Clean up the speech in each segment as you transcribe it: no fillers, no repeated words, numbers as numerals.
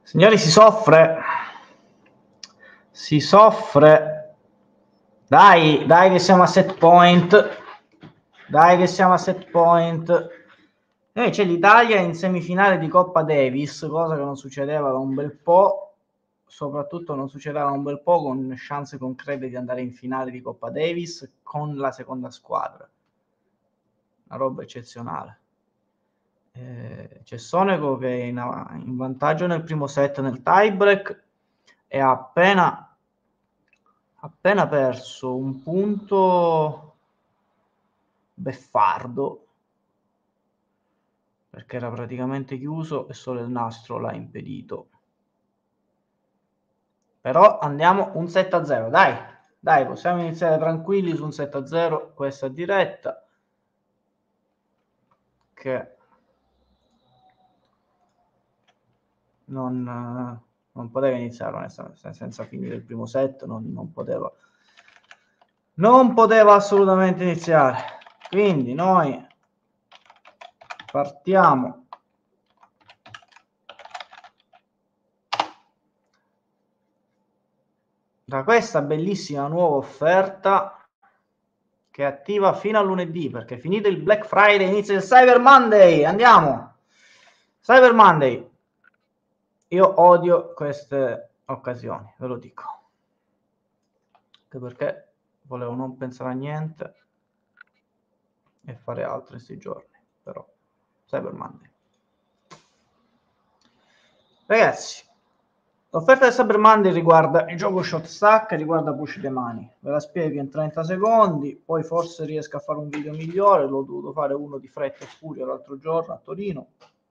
Signori, si soffre. Si soffre. Dai che siamo a set point. Dai che siamo a set point. C'è l'Italia in semifinale di Coppa Davis, cosa che non succedeva da un bel po', soprattutto non succedeva da un bel po' con chance concrete di andare in finale di Coppa Davis con la seconda squadra. Una roba eccezionale. C'è Sonego che è in vantaggio nel primo set nel tiebreak e ha appena perso un punto beffardo perché era praticamente chiuso e solo il nastro l'ha impedito. Però andiamo un 7-0, dai, possiamo iniziare tranquilli su un 7-0 questa diretta che non poteva iniziare onestamente senza finire il primo set, non poteva assolutamente iniziare. Quindi noi partiamo da questa bellissima nuova offerta che è attiva fino a lunedì, perché finito il Black Friday inizia il Cyber Monday. Andiamo! Cyber Monday. Io odio queste occasioni, ve lo dico. Anche perché volevo non pensare a niente e fare altro in questi giorni. Però, Cyber Monday. Ragazzi, l'offerta del Cyber Monday riguarda il gioco Shot Stack, riguarda Push the Money. Ve la spiego in 30 secondi, poi forse riesco a fare un video migliore. L'ho dovuto fare uno di fretta e furia l'altro giorno a Torino.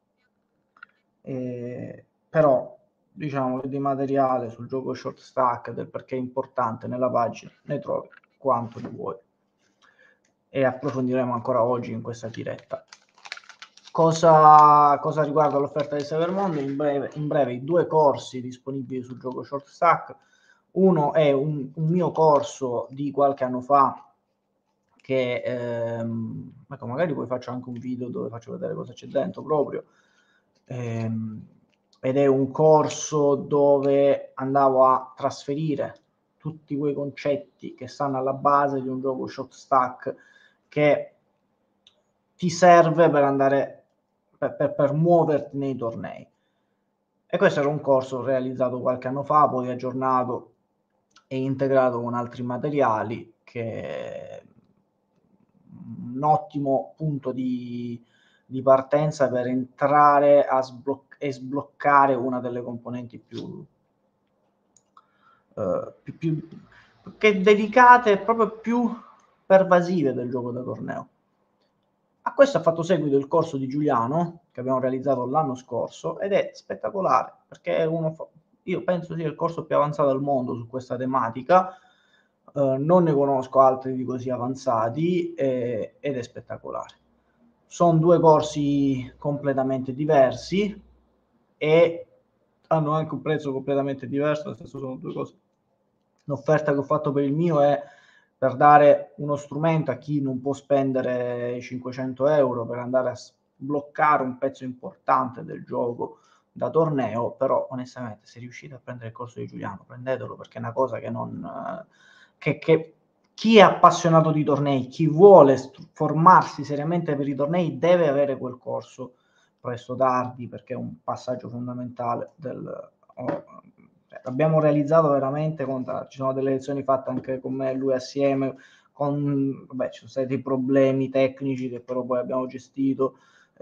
Però diciamo che di materiale sul gioco Short Stack, del perché è importante nella pagina, ne trovi quanto ne vuoi e approfondiremo ancora oggi in questa diretta. Cosa riguarda l'offerta di Cybermondo? In breve i due corsi disponibili sul gioco Short Stack. Uno è un mio corso di qualche anno fa che ecco, magari poi faccio anche un video dove faccio vedere cosa c'è dentro proprio, ed è un corso dove andavo a trasferire tutti quei concetti che stanno alla base di un gioco Short Stack che ti serve per andare per muoverti nei tornei. E questo era un corso realizzato qualche anno fa, poi aggiornato e integrato con altri materiali, che è un ottimo punto di partenza per entrare e sbloccare una delle componenti più che delicate e proprio più pervasive del gioco da torneo. A questo ha fatto seguito il corso di Giuliano che abbiamo realizzato l'anno scorso ed è spettacolare perché è io penso sia il corso più avanzato al mondo su questa tematica. Non ne conosco altri di così avanzati ed è spettacolare. Sono due corsi completamente diversi e hanno anche un prezzo completamente diverso, nel senso sono due cose. L'offerta che ho fatto per il mio è per dare uno strumento a chi non può spendere 500 euro per andare a sbloccare un pezzo importante del gioco da torneo. Però onestamente se riuscite a prendere il corso di Giuliano prendetelo, perché è una cosa che non che chi è appassionato di tornei, chi vuole formarsi seriamente per i tornei deve avere quel corso presto o tardi, perché è un passaggio fondamentale l'abbiamo realizzato veramente ci sono delle lezioni fatte anche con me e lui assieme, ci sono stati dei problemi tecnici che però poi abbiamo gestito,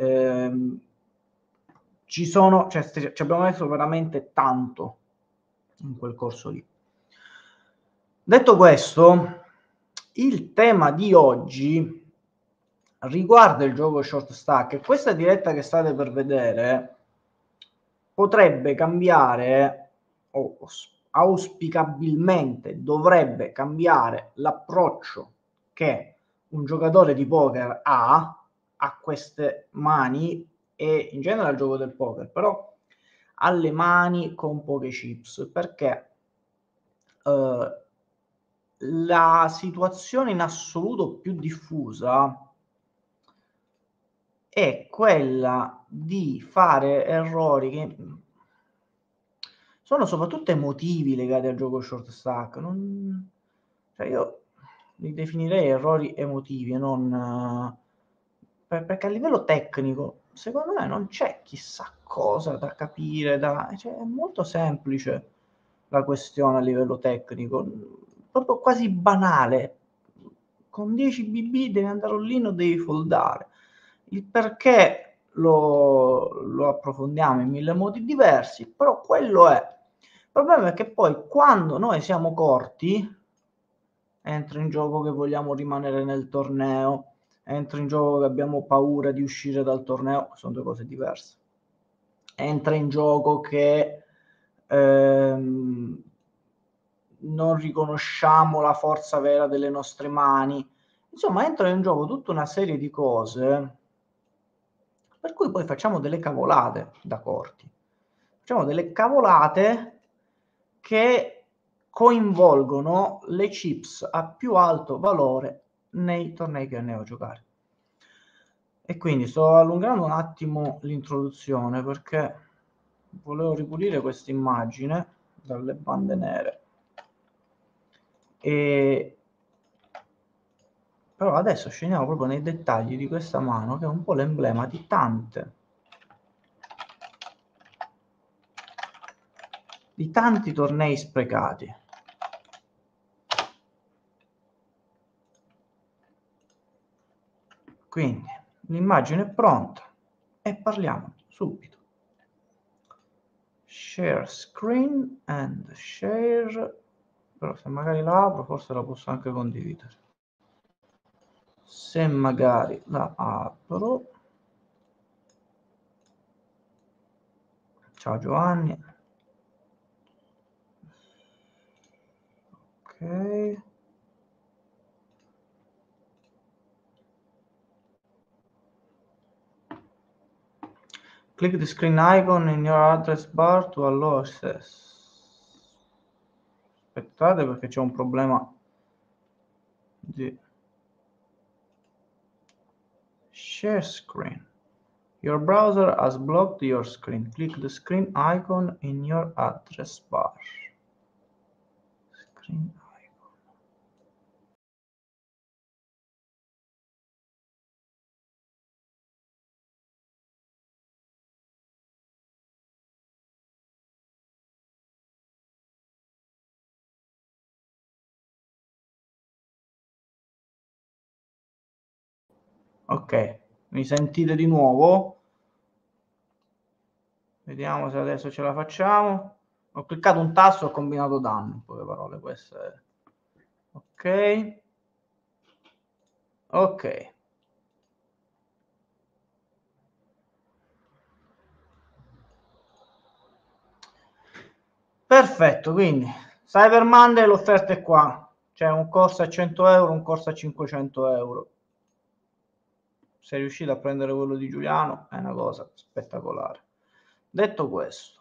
ci abbiamo messo veramente tanto in quel corso lì. Detto questo, il tema di oggi riguarda il gioco Short Stack e questa diretta che state per vedere potrebbe cambiare, o auspicabilmente dovrebbe cambiare, l'approccio che un giocatore di poker ha a queste mani e in genere al gioco del poker, però alle mani con poche chips, perché la situazione in assoluto più diffusa è quella di fare errori che sono soprattutto emotivi legati al gioco short stack. Cioè io li definirei errori emotivi e non... perché a livello tecnico, secondo me, non c'è chissà cosa da capire, cioè, è molto semplice la questione a livello tecnico, proprio quasi banale. Con 10 BB devi andare all'in o devi foldare. Il perché lo approfondiamo in 1000 modi diversi, però quello è. Il problema è che poi quando noi siamo corti, entra in gioco che vogliamo rimanere nel torneo, entra in gioco che abbiamo paura di uscire dal torneo, sono due cose diverse. Entra in gioco che non riconosciamo la forza vera delle nostre mani. Insomma, entra in gioco tutta una serie di cose per cui poi facciamo delle cavolate da corti. Facciamo delle cavolate che coinvolgono le chips a più alto valore nei tornei che andiamo a giocare. E quindi sto allungando un attimo l'introduzione perché volevo ripulire questa immagine dalle bande nere. Però adesso scendiamo proprio nei dettagli di questa mano che è un po' l'emblema di tanti tornei sprecati. Quindi l'immagine è pronta e parliamo subito. Share screen and share, però se magari la apro forse la posso anche condividere. Se magari la apro, ciao Giovanni, ok. Click the screen icon in your address bar to allow access. Aspettate perché c'è un problema di share screen. Your browser has blocked your screen. Click the screen icon in your address bar. Screen icon. Ok, mi sentite di nuovo? Vediamo se adesso ce la facciamo. Ho cliccato un tasto e ho combinato danno, in poche parole, questo è... Ok. Ok. Perfetto, quindi Cyber Monday l'offerta è qua. C'è un corso a 100 euro, un corso a 500 euro. Se riuscite a prendere quello di Giuliano è una cosa spettacolare. Detto questo,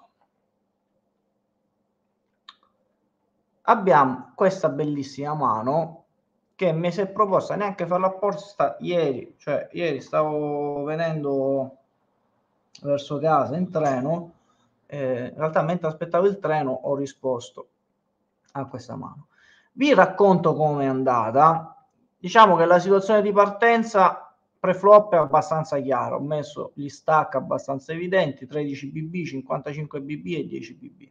abbiamo questa bellissima mano che mi si è proposta neanche farla apposta ieri, cioè ieri stavo venendo verso casa in treno, in realtà mentre aspettavo il treno ho risposto a questa mano. Vi racconto come è andata. Diciamo che la situazione di partenza preflop è abbastanza chiara, ho messo gli stack abbastanza evidenti, 13 BB, 55 BB e 10 BB.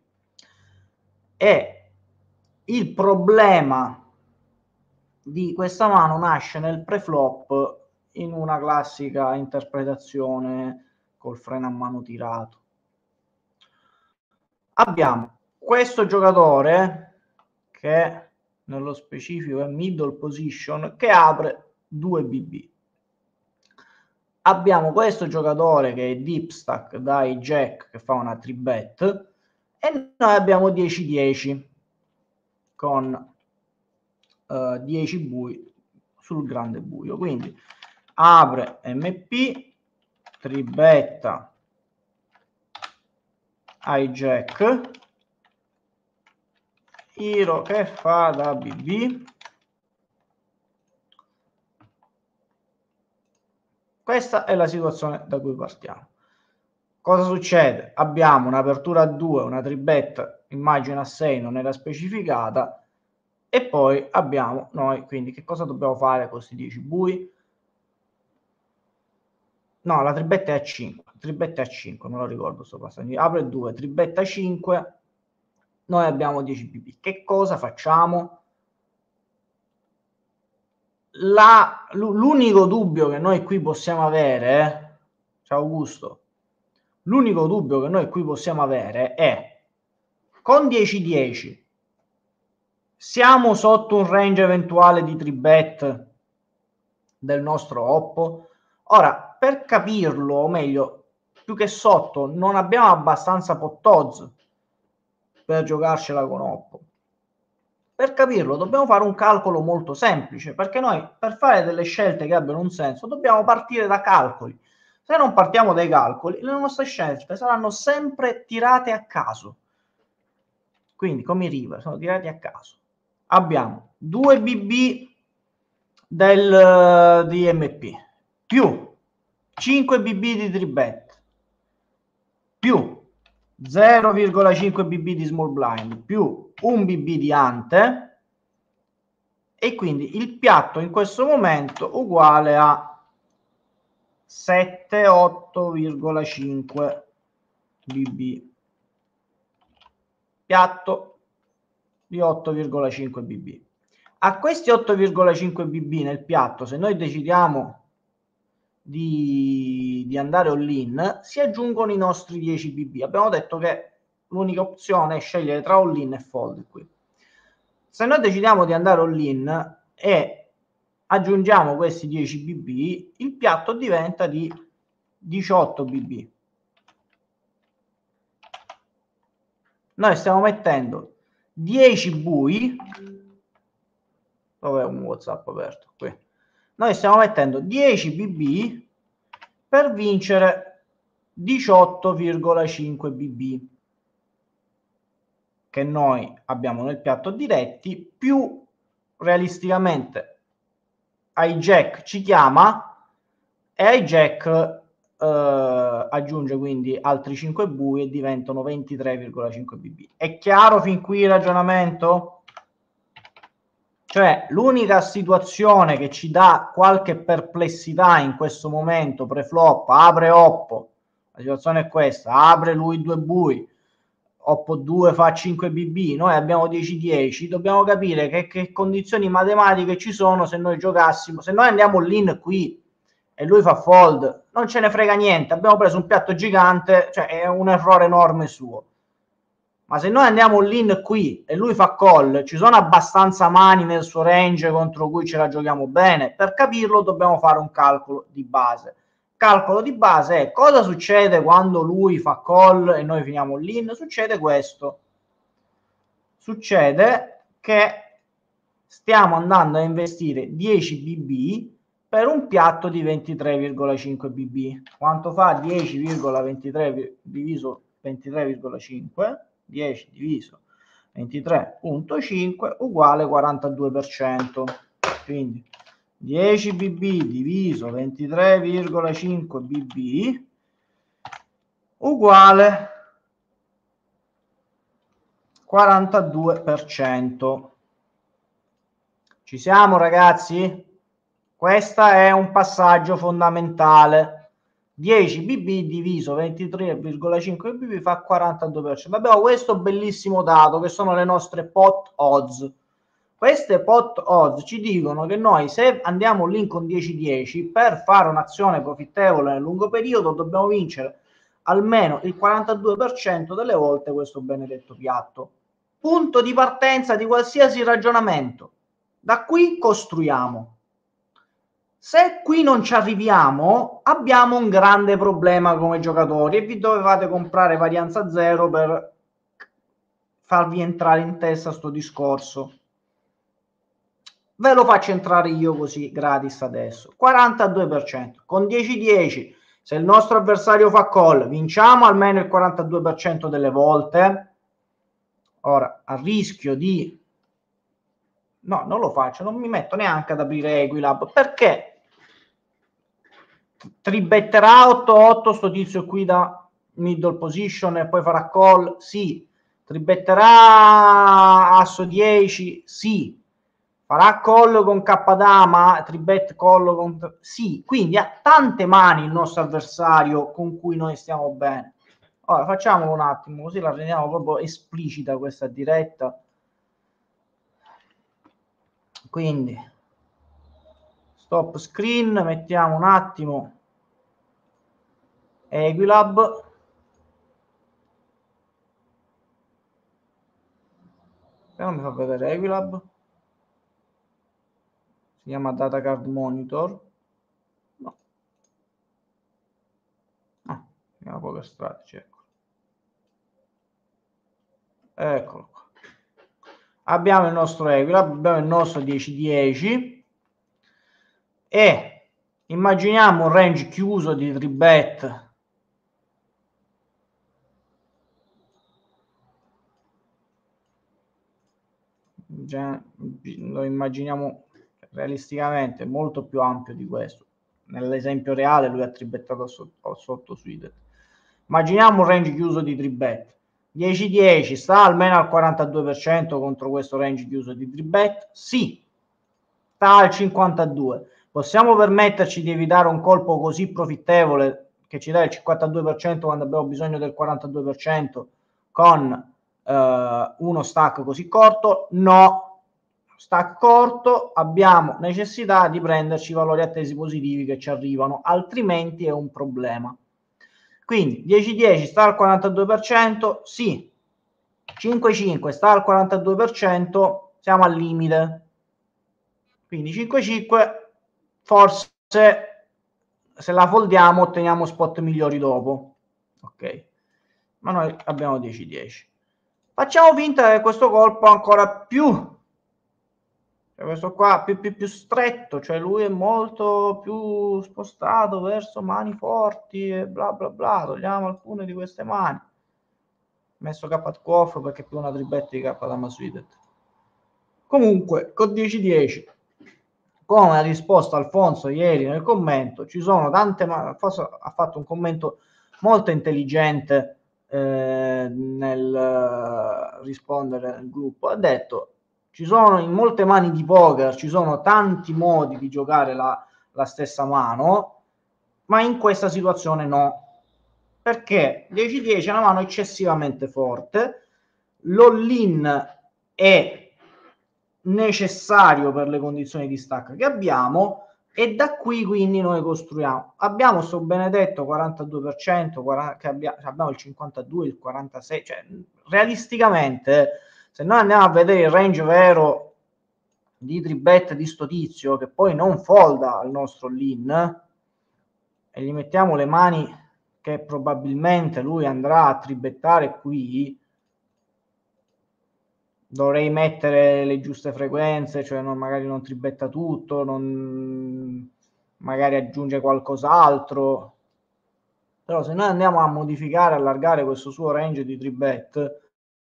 E il problema di questa mano nasce nel preflop in una classica interpretazione col freno a mano tirato. Abbiamo questo giocatore che nello specifico è middle position che apre 2 BB. Abbiamo questo giocatore che è deep stack dai jack che fa una 3-bet e noi abbiamo 10-10 con 10 bui sul grande buio. Quindi apre MP, 3-betta ai jack, Hero che fa da BB. Questa è la situazione da cui partiamo. Cosa succede? Abbiamo un'apertura a 2, una 3-bet immagine a 6 non era specificata, e poi abbiamo noi, quindi che cosa dobbiamo fare con questi 10 bui? No, la tribetta è a 5, tribetta è a 5, non lo ricordo sto passaggio. Apre 2, tribetta 5, noi abbiamo 10 BB. Che cosa facciamo? L'unico dubbio che noi qui possiamo avere, ciao Augusto, l'unico dubbio che noi qui possiamo avere è, con 10-10 siamo sotto un range eventuale di tribet del nostro Oppo? Ora, per capirlo, o meglio, più che sotto, non abbiamo abbastanza pot odds per giocarcela con Oppo. Per capirlo dobbiamo fare un calcolo molto semplice, perché noi per fare delle scelte che abbiano un senso dobbiamo partire da calcoli. Se non partiamo dai calcoli, le nostre scelte saranno sempre tirate a caso. Quindi come i river sono tirati a caso. Abbiamo 2 BB del DMP più 5 BB di tribet più 0,5 BB di small blind più 1 BB di ante, e quindi il piatto in questo momento uguale a 7,8,5 BB, piatto di 8,5 BB. A questi 8,5 BB nel piatto, se noi decidiamo di andare all-in, si aggiungono i nostri 10 BB. Abbiamo detto che l'unica opzione è scegliere tra all-in e fold qui. Se noi decidiamo di andare all-in e aggiungiamo questi 10 BB, il piatto diventa di 18 BB. Noi stiamo mettendo 10 bui, dove è un WhatsApp aperto? Qui. Noi stiamo mettendo 10 BB per vincere 18,5 BB che noi abbiamo nel piatto diretti, più realisticamente hijack ci chiama e hijack aggiunge quindi altri 5 bui e diventano 23,5 BB. È chiaro fin qui il ragionamento? Cioè l'unica situazione che ci dà qualche perplessità in questo momento pre-flop, apre Oppo, la situazione è questa, apre lui 2 bui, Oppo 2 fa 5 BB, noi abbiamo 10-10, dobbiamo capire che condizioni matematiche ci sono se noi giocassimo, se noi andiamo all'in qui e lui fa fold, non ce ne frega niente, abbiamo preso un piatto gigante, cioè è un errore enorme suo. Ma se noi andiamo all'in qui e lui fa call, ci sono abbastanza mani nel suo range contro cui ce la giochiamo bene? Per capirlo dobbiamo fare un calcolo di base. Calcolo di base è cosa succede quando lui fa call e noi finiamo all'in? Succede questo. Succede che stiamo andando a investire 10 BB per un piatto di 23,5 BB. Quanto fa 10,23 diviso 23,5? 10 diviso 23,5 uguale 42%. Quindi 10 BB diviso 23,5 BB uguale 42%. Ci siamo ragazzi? Questo è un passaggio fondamentale. 10 BB diviso 23,5 BB fa 42%. Abbiamo questo bellissimo dato che sono le nostre pot odds. Queste pot odds ci dicono che noi, se andiamo lì con 10-10, per fare un'azione profittevole nel lungo periodo dobbiamo vincere almeno il 42% delle volte questo benedetto piatto. Punto di partenza di qualsiasi ragionamento. Da qui costruiamo. Se qui non ci arriviamo, abbiamo un grande problema come giocatori e vi dovevate comprare varianza zero per farvi entrare in testa sto discorso. Ve lo faccio entrare io così gratis adesso. 42%. Con 10-10, se il nostro avversario fa call, vinciamo almeno il 42% delle volte. Ora, a rischio di... No, non lo faccio, non mi metto neanche ad aprire Equilab, perché tribetterà 8-8 sto tizio qui da middle position e poi farà call? Sì, Tribetterà asso 10? Sì. Farà call con K-dama, tribet call con... Sì, quindi ha tante mani il nostro avversario con cui noi stiamo bene. Ora facciamolo un attimo, così la rendiamo proprio esplicita questa diretta. Quindi stop screen, mettiamo un attimo Equilab. Non mi fa vedere Equilab. Si chiama Data Card Monitor. No. Ah, si chiama Poker Strategy, ecco. Eccolo qua. Abbiamo il nostro Equilab, abbiamo il nostro 10-10 e immaginiamo un range chiuso di 3-bet. Lo immaginiamo realisticamente molto più ampio di questo. Nell'esempio reale lui ha tribettato sotto suited. Immaginiamo un range chiuso di 3-bet. 10-10 sta almeno al 42% contro questo range chiuso di 3-bet? Sì, sta al 52%. Possiamo permetterci di evitare un colpo così profittevole che ci dà il 52% quando abbiamo bisogno del 42% con uno stack così corto? No, stack corto, abbiamo necessità di prenderci i valori attesi positivi che ci arrivano, altrimenti è un problema. Quindi 10-10 sta al 42%? Sì. 5-5 sta al 42%? Siamo al limite. Quindi 5-5 forse se la foldiamo otteniamo spot migliori dopo. Ok, ma noi abbiamo 10-10. Facciamo finta che questo colpo ancora più, cioè questo qua più stretto, cioè lui è molto più spostato verso mani forti e bla bla bla. Togliamo alcune di queste mani. Messo K perché è più una tribetta di K-dama suited. Comunque con 10-10, come ha risposto Alfonso ieri nel commento, ci sono tante, Alfonso ha fatto un commento molto intelligente nel rispondere nel gruppo, ha detto ci sono in molte mani di poker, ci sono tanti modi di giocare la stessa mano, ma in questa situazione no, perché 10-10 è una mano eccessivamente forte, l'all-in è necessario per le condizioni di stack che abbiamo e da qui quindi noi costruiamo. Abbiamo sto benedetto 42%, che abbiamo il 52, il 46, cioè realisticamente se noi andiamo a vedere il range vero di 3-bet di sto tizio che poi non folda al nostro lean e gli mettiamo le mani che probabilmente lui andrà a tribettare qui, dovrei mettere le giuste frequenze, cioè magari non tribetta tutto, magari aggiunge qualcos'altro. Però se noi andiamo a modificare, allargare questo suo range di 3-bet,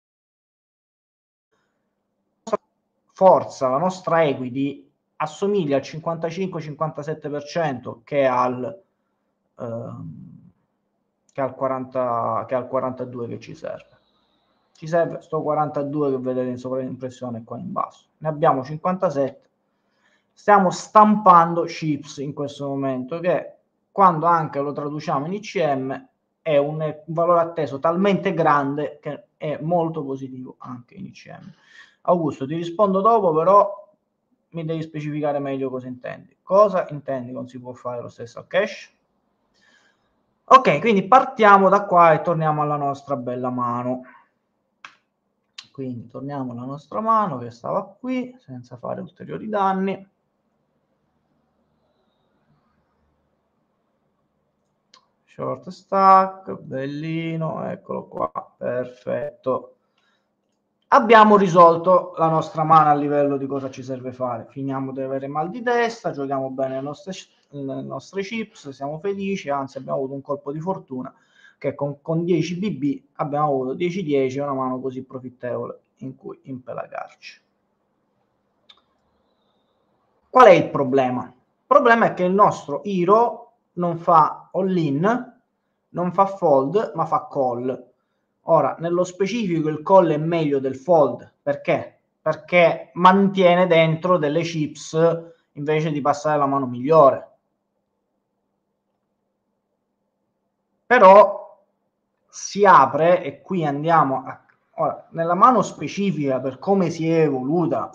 forza, la nostra equity assomiglia al 55-57% che al 42 che ci serve. Ci serve sto 42 che vedete in sovraimpressione qua in basso. Ne abbiamo 57. Stiamo stampando chips in questo momento che quando anche lo traduciamo in ICM è un valore atteso talmente grande che è molto positivo anche in ICM. Augusto, ti rispondo dopo, però mi devi specificare meglio cosa intendi. Cosa intendi con si può fare lo stesso al cash? Ok, quindi partiamo da qua e torniamo alla nostra bella mano. Quindi torniamo alla nostra mano che stava qui senza fare ulteriori danni. Short stack, bellino, eccolo qua, perfetto. Abbiamo risolto la nostra mano a livello di cosa ci serve fare. Finiamo di avere mal di testa, giochiamo bene le nostre chips, siamo felici, anzi abbiamo avuto un colpo di fortuna che con 10 BB abbiamo avuto 10-10, una mano così profittevole in cui impelagarci. Qual è il problema? Il problema è che il nostro Hero non fa all-in, non fa fold, ma fa call. Ora, nello specifico il call è meglio del fold, perché? Perché mantiene dentro delle chips invece di passare la mano migliore. Però si apre, e qui andiamo a... Ora, nella mano specifica, per come si è evoluta,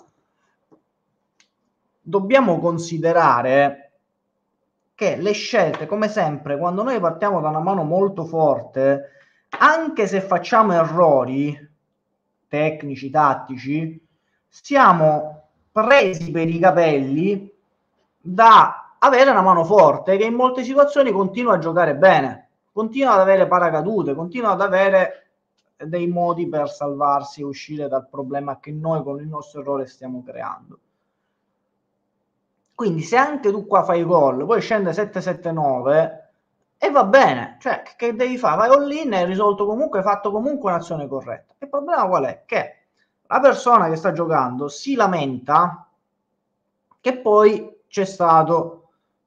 dobbiamo considerare che le scelte, come sempre, quando noi partiamo da una mano molto forte, anche se facciamo errori tecnici, tattici, siamo presi per i capelli da avere una mano forte che in molte situazioni continua a giocare bene, continua ad avere paracadute, continua ad avere dei modi per salvarsi e uscire dal problema che noi con il nostro errore stiamo creando. Quindi se anche tu qua fai gol, poi scende 7-7-9 e va bene, cioè che devi fare? Vai all-in e hai risolto comunque, hai fatto comunque un'azione corretta. Il problema qual è? Che la persona che sta giocando si lamenta che poi c'è stato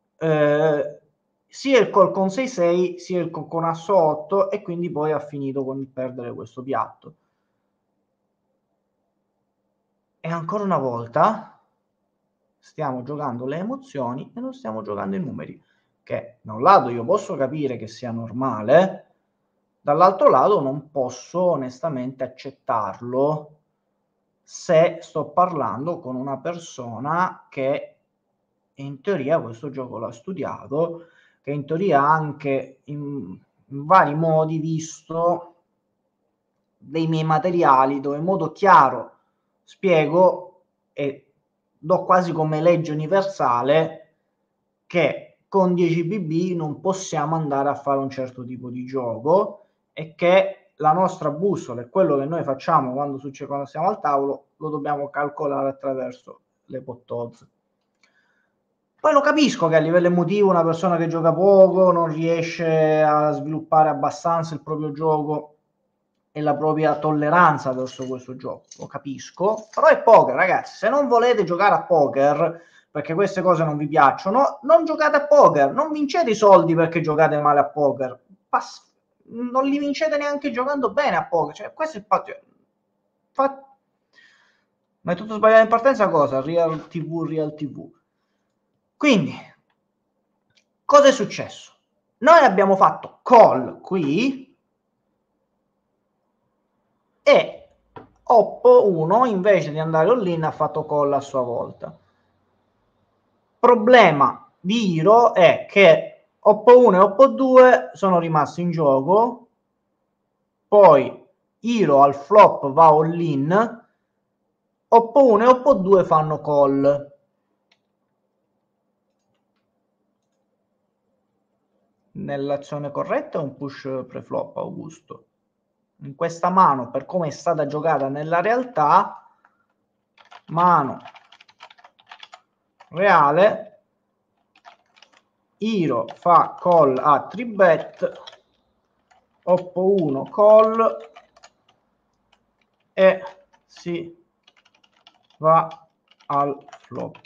sia il call con 6-6 sia il call con asso 8 e quindi poi ha finito con il perdere questo piatto. E ancora una volta stiamo giocando le emozioni e non stiamo giocando i numeri, che da un lato io posso capire che sia normale, dall'altro lato non posso onestamente accettarlo se sto parlando con una persona che in teoria questo gioco l'ha studiato, che in teoria ha anche in vari modi visto dei miei materiali dove in modo chiaro spiego e do quasi come legge universale che con 10 BB non possiamo andare a fare un certo tipo di gioco e che la nostra bussola e quello che noi facciamo quando siamo al tavolo lo dobbiamo calcolare attraverso le pot odds. Poi lo capisco che a livello emotivo una persona che gioca poco non riesce a sviluppare abbastanza il proprio gioco e la propria tolleranza verso questo gioco, lo capisco, però è poker, ragazzi. Se non volete giocare a poker perché queste cose non vi piacciono, non giocate a poker, non vincete i soldi perché giocate male a poker, non li vincete neanche giocando bene a poker, cioè questo è il fatto. Ma è tutto sbagliato in partenza, cosa? Real TV. Quindi, cosa è successo? Noi abbiamo fatto call qui e Oppo 1 invece di andare all-in ha fatto call a sua volta. Problema di Hiro è che Oppo 1 e Oppo 2 sono rimasti in gioco, poi Hiro al flop va all-in, Oppo 1 e Oppo 2 fanno call. Nell'azione corretta è un push preflop, Augusto. In questa mano, per come è stata giocata nella realtà, mano reale, Hiro fa call a 3-bet, Oppo 1 call e si va al flop.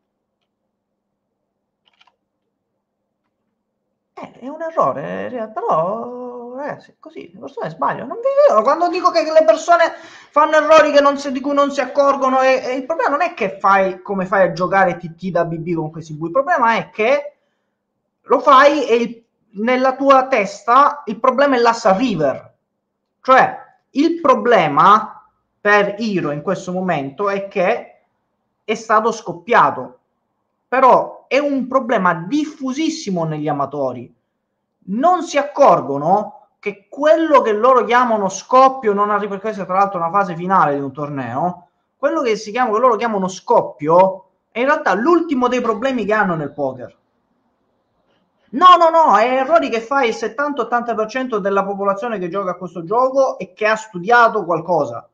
È un errore, però ragazzi, così le persone sbagliano. Non vi vedo quando dico che le persone fanno errori che di cui non si accorgono. E il problema non è che fai come fai a giocare TT da BB con questi bui. Il problema è che lo fai e nella tua testa il problema è l'assa river. Cioè, il problema per Hiro in questo momento è che è stato scoppiato. Però è un problema diffusissimo negli amatori. Non si accorgono che quello che loro chiamano scoppio non arriva, perché questa è tra l'altro una fase finale di un torneo, quello che loro chiamano scoppio è in realtà l'ultimo dei problemi che hanno nel poker. No, è errori che fa il 70-80% della popolazione che gioca a questo gioco e che ha studiato qualcosa.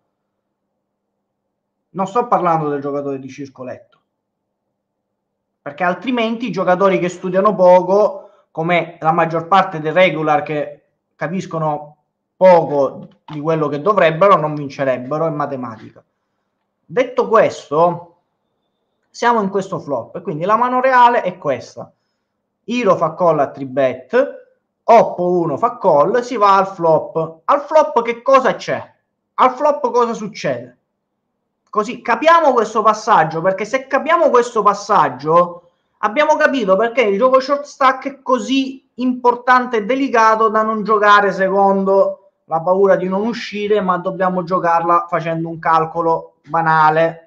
Non sto parlando del giocatore di circoletto, perché altrimenti i giocatori che studiano poco, come la maggior parte dei regular che capiscono poco di quello che dovrebbero, non vincerebbero in matematica. Detto questo, siamo in questo flop e quindi la mano reale è questa. Hiro fa call a 3-bet, Oppo 1 fa call, si va al flop. Al flop che cosa c'è? Al flop cosa succede? Così capiamo questo passaggio, perché se capiamo questo passaggio abbiamo capito perché il gioco short stack è così importante e delicato da non giocare secondo la paura di non uscire, ma dobbiamo giocarla facendo un calcolo banale.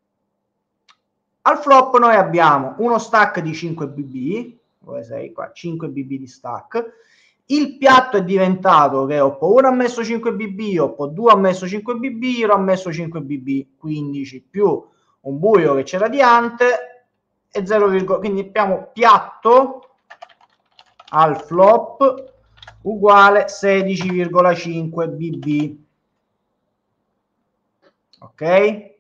Al flop noi abbiamo uno stack di 5 bb, dove sei qua, 5 bb di stack. Il piatto è diventato che Oppo 1 ha messo 5 bb, Oppo 2 ha messo 5 bb, Iro ha messo 5 bb, 15 più un buio che c'era di ante e 0, quindi abbiamo piatto al flop uguale 16,5 bb. Ok?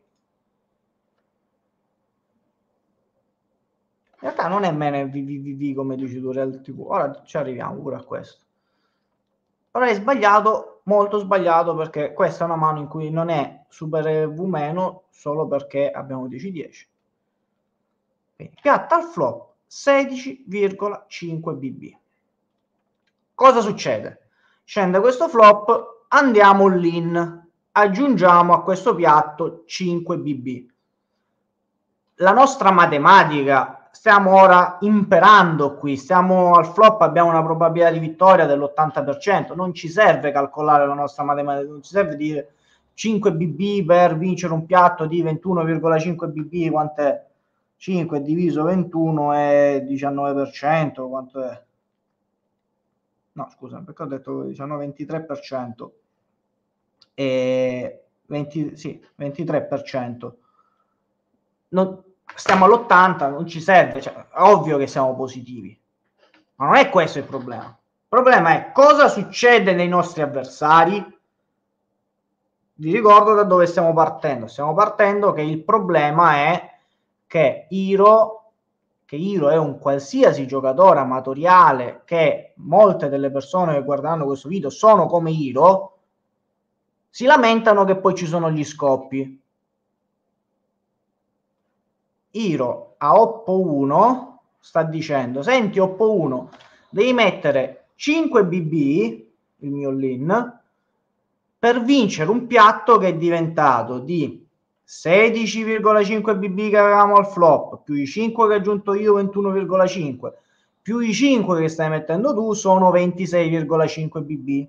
In realtà non è MNVVV come dici tu, Real TV. Ora ci arriviamo pure a questo. Ora è sbagliato, molto sbagliato, perché questa è una mano in cui non è super V meno solo perché abbiamo 10-10. Quindi piatta al flop 16,5 bb. Cosa succede? Scende questo flop, andiamo all'in, aggiungiamo a questo piatto 5 bb. La nostra matematica, stiamo ora imperando qui, stiamo al flop, abbiamo una probabilità di vittoria dell'80%, non ci serve calcolare la nostra matematica, non ci serve dire 5 bb per vincere un piatto di 21,5 bb, quant'è? 5 diviso 21 è 19%, quanto è? No, scusa, perché ho detto 19, 23%, e 20, sì, 23%. Non, stiamo all'80, non ci serve, cioè, è ovvio che siamo positivi, ma non è questo il problema. Il problema è cosa succede nei nostri avversari. Vi ricordo da dove stiamo partendo. Stiamo partendo che il problema è che Iro è un qualsiasi giocatore amatoriale, che molte delle persone che guardano questo video sono come Iro, si lamentano che poi ci sono gli scoppi. Iro a Oppo 1 sta dicendo: senti Oppo 1, devi mettere 5 bb, il mio lin, per vincere un piatto che è diventato di 16,5 bb che avevamo al flop, più i 5 che ho aggiunto io, 21,5, più i 5 che stai mettendo tu, sono 26,5 bb.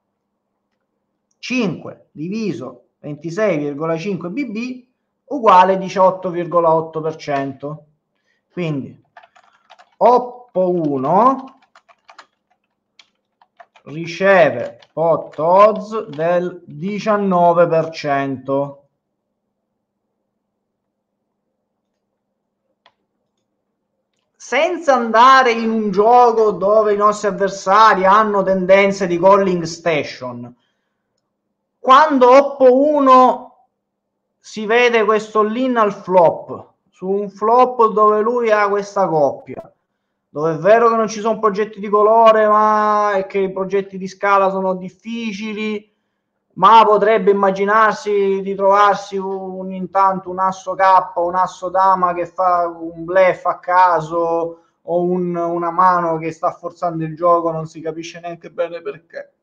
5 diviso 26,5 bb uguale 18,8%. Quindi Oppo 1 riceve pot odds del 19%. Senza andare in un gioco dove i nostri avversari hanno tendenze di calling station, quando Oppo 1 si vede questo lin al flop, su un flop dove lui ha questa coppia, dove è vero che non ci sono progetti di colore, ma è che i progetti di scala sono difficili, ma potrebbe immaginarsi di trovarsi intanto un asso K, un asso dama che fa un bluff a caso, o una mano che sta forzando il gioco, non si capisce neanche bene perché.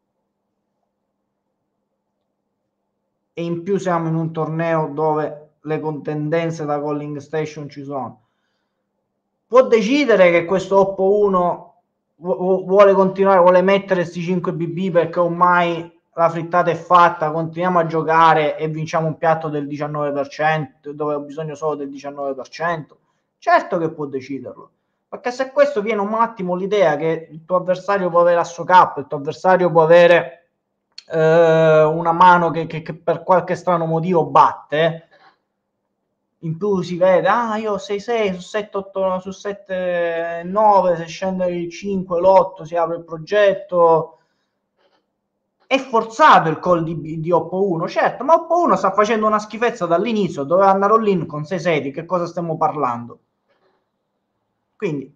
E in più siamo in un torneo dove le contendenze da calling station ci sono. Può decidere che questo Oppo 1 vuole continuare, vuole mettere questi 5 bb perché ormai la frittata è fatta, continuiamo a giocare e vinciamo un piatto del 19%, dove ho bisogno solo del 19%. Certo che può deciderlo, perché se questo viene un attimo l'idea che il tuo avversario può avere asso K, il tuo avversario può avere una mano che per qualche strano motivo batte, in più si vede, io 6-6 su 7-8, su 7-9, se scende il 5, l'8 si apre il progetto. È forzato il call di Oppo 1, certo, ma Oppo 1 sta facendo una schifezza dall'inizio, doveva andare all-in con 6-6, di che cosa stiamo parlando? Quindi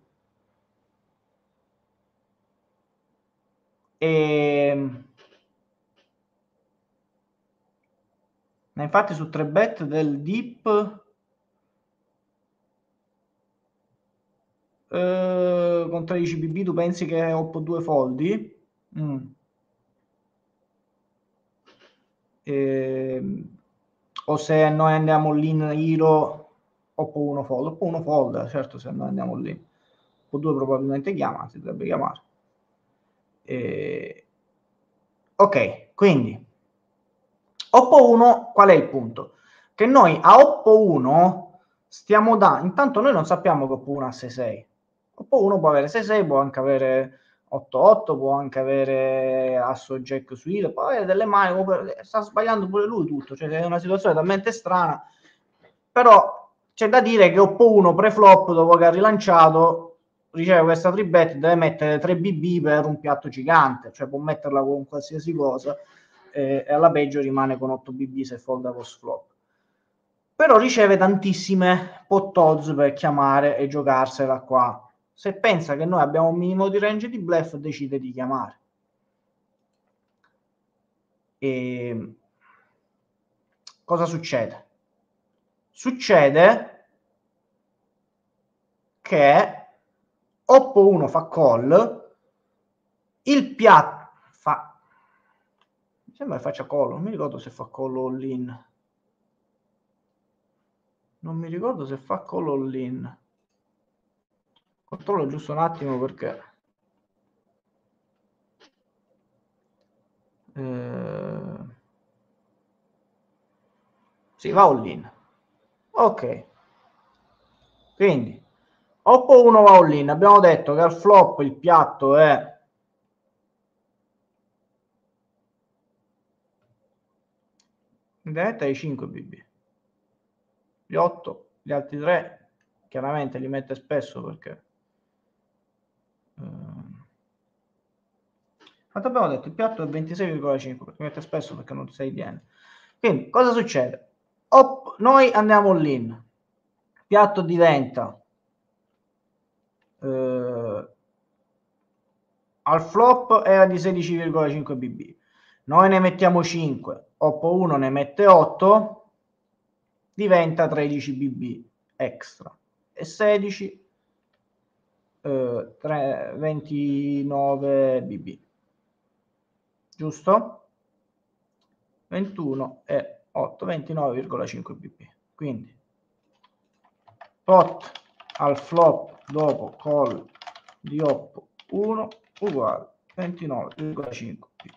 ma infatti su 3 bet del dip con 13 bb tu pensi che Oppo 2 foldi? O se noi andiamo lì in Hero, Oppo 1 fold. Oppo 1 fold, certo, se noi andiamo lì. Oppo 2 probabilmente chiama, si dovrebbe chiamare. Ok, quindi Oppo 1, qual è il punto? Che noi a Oppo 1 stiamo dando, intanto noi non sappiamo che Oppo 1 ha 6.6. Oppo 1 può avere 6.6, può anche avere 8.8, può anche avere asso jack suite, può avere delle mani, sta sbagliando pure lui tutto, cioè è una situazione talmente strana, però c'è da dire che Oppo 1 pre-flop, dopo che ha rilanciato, riceve questa 3-bet, deve mettere 3 BB per un piatto gigante, cioè può metterla con qualsiasi cosa, e alla peggio rimane con 8 BB se folda post flop. Però riceve tantissime pot odds per chiamare e giocarsela qua. Se pensa che noi abbiamo un minimo di range di bluff, decide di chiamare. E cosa succede? Succede che Oppo 1 fa call, il piatto fa, mi sembra che faccia call, non mi ricordo se fa call o all-in. Non mi ricordo se fa call o all-in. Controllo giusto un attimo perché sì, va all-in. Ok, quindi Oppo 1 va all-in. Abbiamo detto che al flop il piatto è in diretta ai 5 BB, gli 8, gli altri 3 chiaramente li mette spesso perché quanto abbiamo detto? Il piatto è 26,5 perché mette spesso perché non 6 viene. Quindi cosa succede? Noi andiamo all-in, piatto diventa al flop era di 16,5 bb, noi ne mettiamo 5, Oppo 1 ne mette 8, diventa 13 bb extra e 16 29 bb, giusto? 21 e 8, 29,5 bb. Quindi pot al flop dopo call di Oppo 1 uguale 29,5 pp.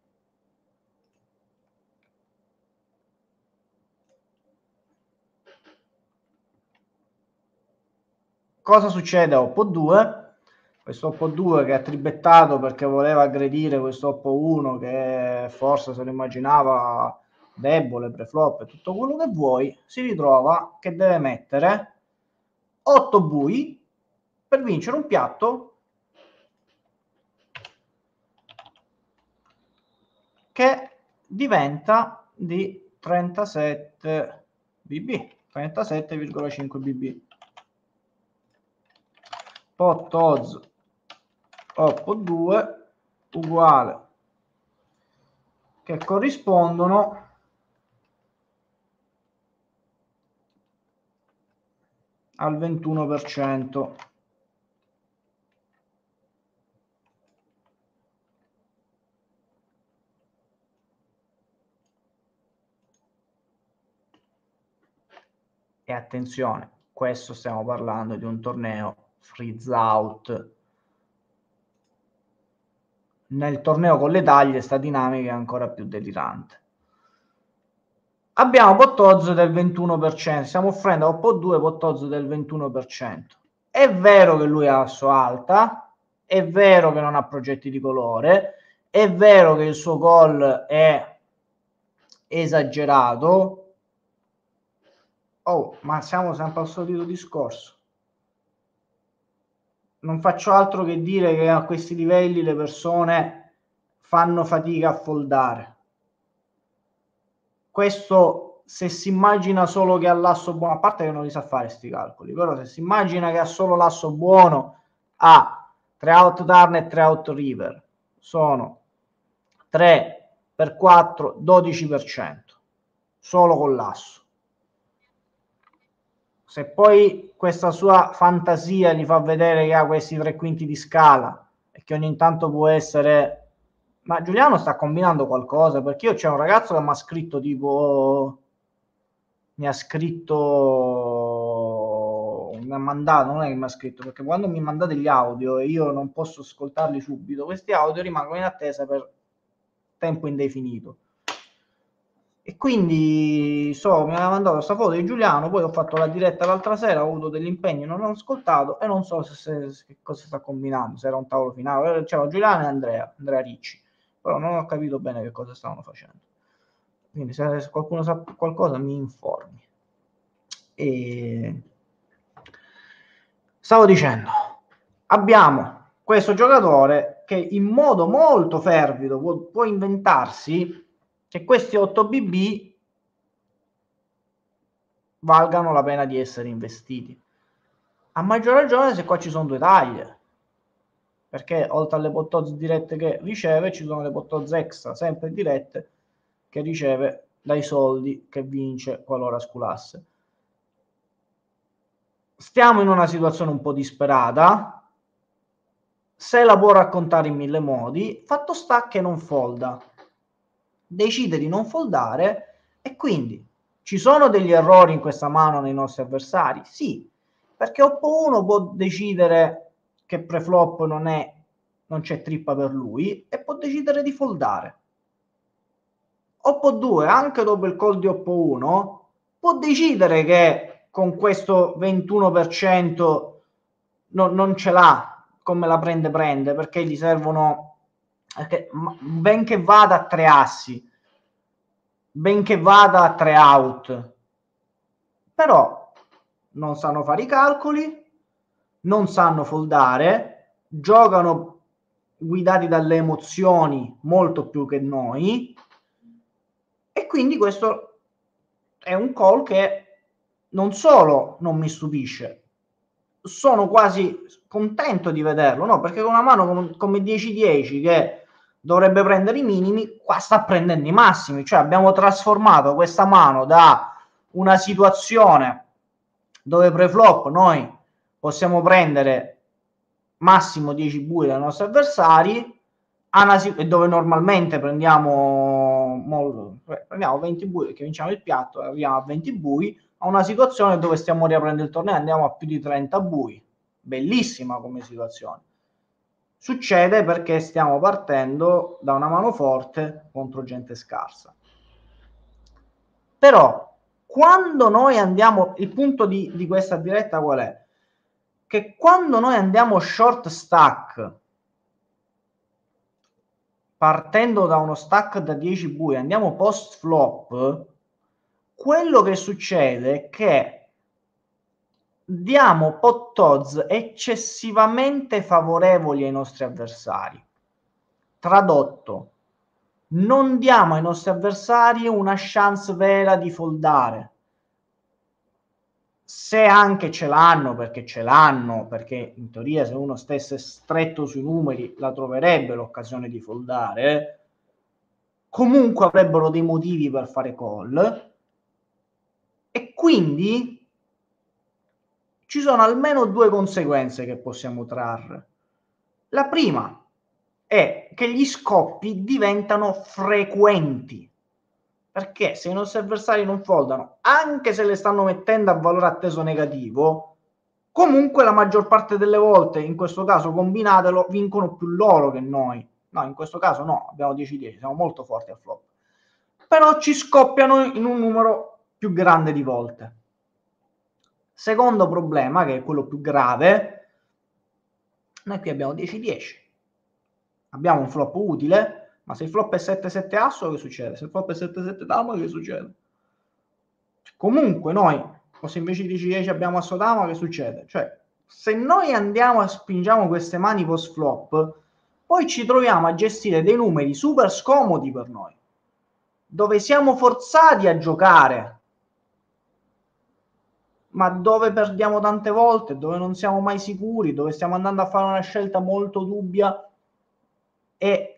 Cosa succede a Oppo 2? Questo Oppo 2 che ha tribettato perché voleva aggredire questo Oppo 1 che forse se lo immaginava debole, preflop e tutto quello che vuoi, si ritrova che deve mettere 8 bui per vincere un piatto che diventa di 37 bb, 37,5 bb. Pot odds Oppo 2 uguale, che corrispondono al 21%. E attenzione, questo stiamo parlando di un torneo freeze out. Nel torneo con le taglie sta dinamica è ancora più delirante. Abbiamo pot odds del 21%, stiamo offrendo a Oppo 2 pot odds del 21%. È vero che lui ha asso alta, è vero che non ha progetti di colore, è vero che il suo call è esagerato. Oh, ma siamo sempre al solito discorso. Non faccio altro che dire che a questi livelli le persone fanno fatica a foldare. Questo se si immagina solo che ha l'asso buono, a parte che non li sa fare sti calcoli, però se si immagina che ha solo l'asso buono, ha 3 out turn e 3 out river, sono 3 per 4, 12%, solo con l'asso. se poi questa sua fantasia gli fa vedere che ha questi 3/5 di scala e che ogni tanto può essere... Ma Giuliano sta combinando qualcosa, perché io c'è un ragazzo che mi ha scritto tipo... Mi ha scritto... Mi ha mandato, non è che mi ha scritto, perché quando mi mandate gli audio e io non posso ascoltarli subito, questi audio rimangono in attesa per tempo indefinito. E quindi mi aveva mandato questa foto di Giuliano, poi ho fatto la diretta l'altra sera, ho avuto degli impegni, non ho ascoltato e non so che cosa sta combinando, se era un tavolo finale, c'era Giuliano e Andrea Ricci, però non ho capito bene che cosa stavano facendo. Quindi se qualcuno sa qualcosa mi informi. E... Stavo dicendo, abbiamo questo giocatore che in modo molto fervido può inventarsi che questi 8 BB valgano la pena di essere investiti. A maggior ragione se qua ci sono due taglie, perché oltre alle pot odds dirette che riceve ci sono le pot odds extra, sempre dirette, che riceve dai soldi che vince qualora sculasse. Stiamo in una situazione un po' disperata, se la può raccontare in 1000 modi, fatto sta che non folda, decide di non foldare e quindi ci sono degli errori in questa mano nei nostri avversari? Sì, perché Oppo 1 può decidere che preflop non c'è trippa per lui e può decidere di foldare. Oppo 2, anche dopo il call di Oppo 1, può decidere che con questo 21% non ce l'ha, come la prende, perché gli servono, perché benché vada a 3 assi, benché vada a 3 out, però non sanno fare i calcoli, non sanno foldare, giocano guidati dalle emozioni molto più che noi, e quindi questo è un call che non solo non mi stupisce, sono quasi contento di vederlo, no? Perché con una mano come 10-10 che dovrebbe prendere i minimi, qua sta prendendo i massimi, cioè abbiamo trasformato questa mano da una situazione dove preflop noi possiamo prendere massimo 10 bui dai nostri avversari, e dove normalmente prendiamo 20 bui perché vinciamo il piatto, arriviamo a 20 bui, a una situazione dove stiamo riaprendo il torneo e andiamo a più di 30 bui. Bellissima come situazione. Succede perché stiamo partendo da una mano forte contro gente scarsa. Però quando noi andiamo, il punto di questa diretta qual è? Che quando noi andiamo short stack, partendo da uno stack da 10 bui, andiamo post flop, quello che succede è che diamo pot odds eccessivamente favorevoli ai nostri avversari. Tradotto, non diamo ai nostri avversari una chance vera di foldare. Se anche ce l'hanno, perché in teoria se uno stesse stretto sui numeri la troverebbe l'occasione di foldare, comunque avrebbero dei motivi per fare call, e quindi ci sono almeno due conseguenze che possiamo trarre. La prima è che gli scoppi diventano frequenti, perché se i nostri avversari non foldano, anche se le stanno mettendo a valore atteso negativo, comunque la maggior parte delle volte, in questo caso combinatelo, vincono più loro che noi. No, in questo caso no, abbiamo 10-10, siamo molto forti a flop. Però ci scoppiano in un numero più grande di volte. Secondo problema, che è quello più grave, noi qui abbiamo 10-10. Abbiamo un flop utile, ma se il flop è 7-7 asso, che succede? Se il flop è 7-7 dama, che succede? Comunque noi, o se invece di 10-10 abbiamo asso dama, che succede? Cioè, se noi andiamo e spingiamo queste mani post flop, poi ci troviamo a gestire dei numeri super scomodi per noi, dove siamo forzati a giocare, ma dove perdiamo tante volte, dove non siamo mai sicuri, dove stiamo andando a fare una scelta molto dubbia e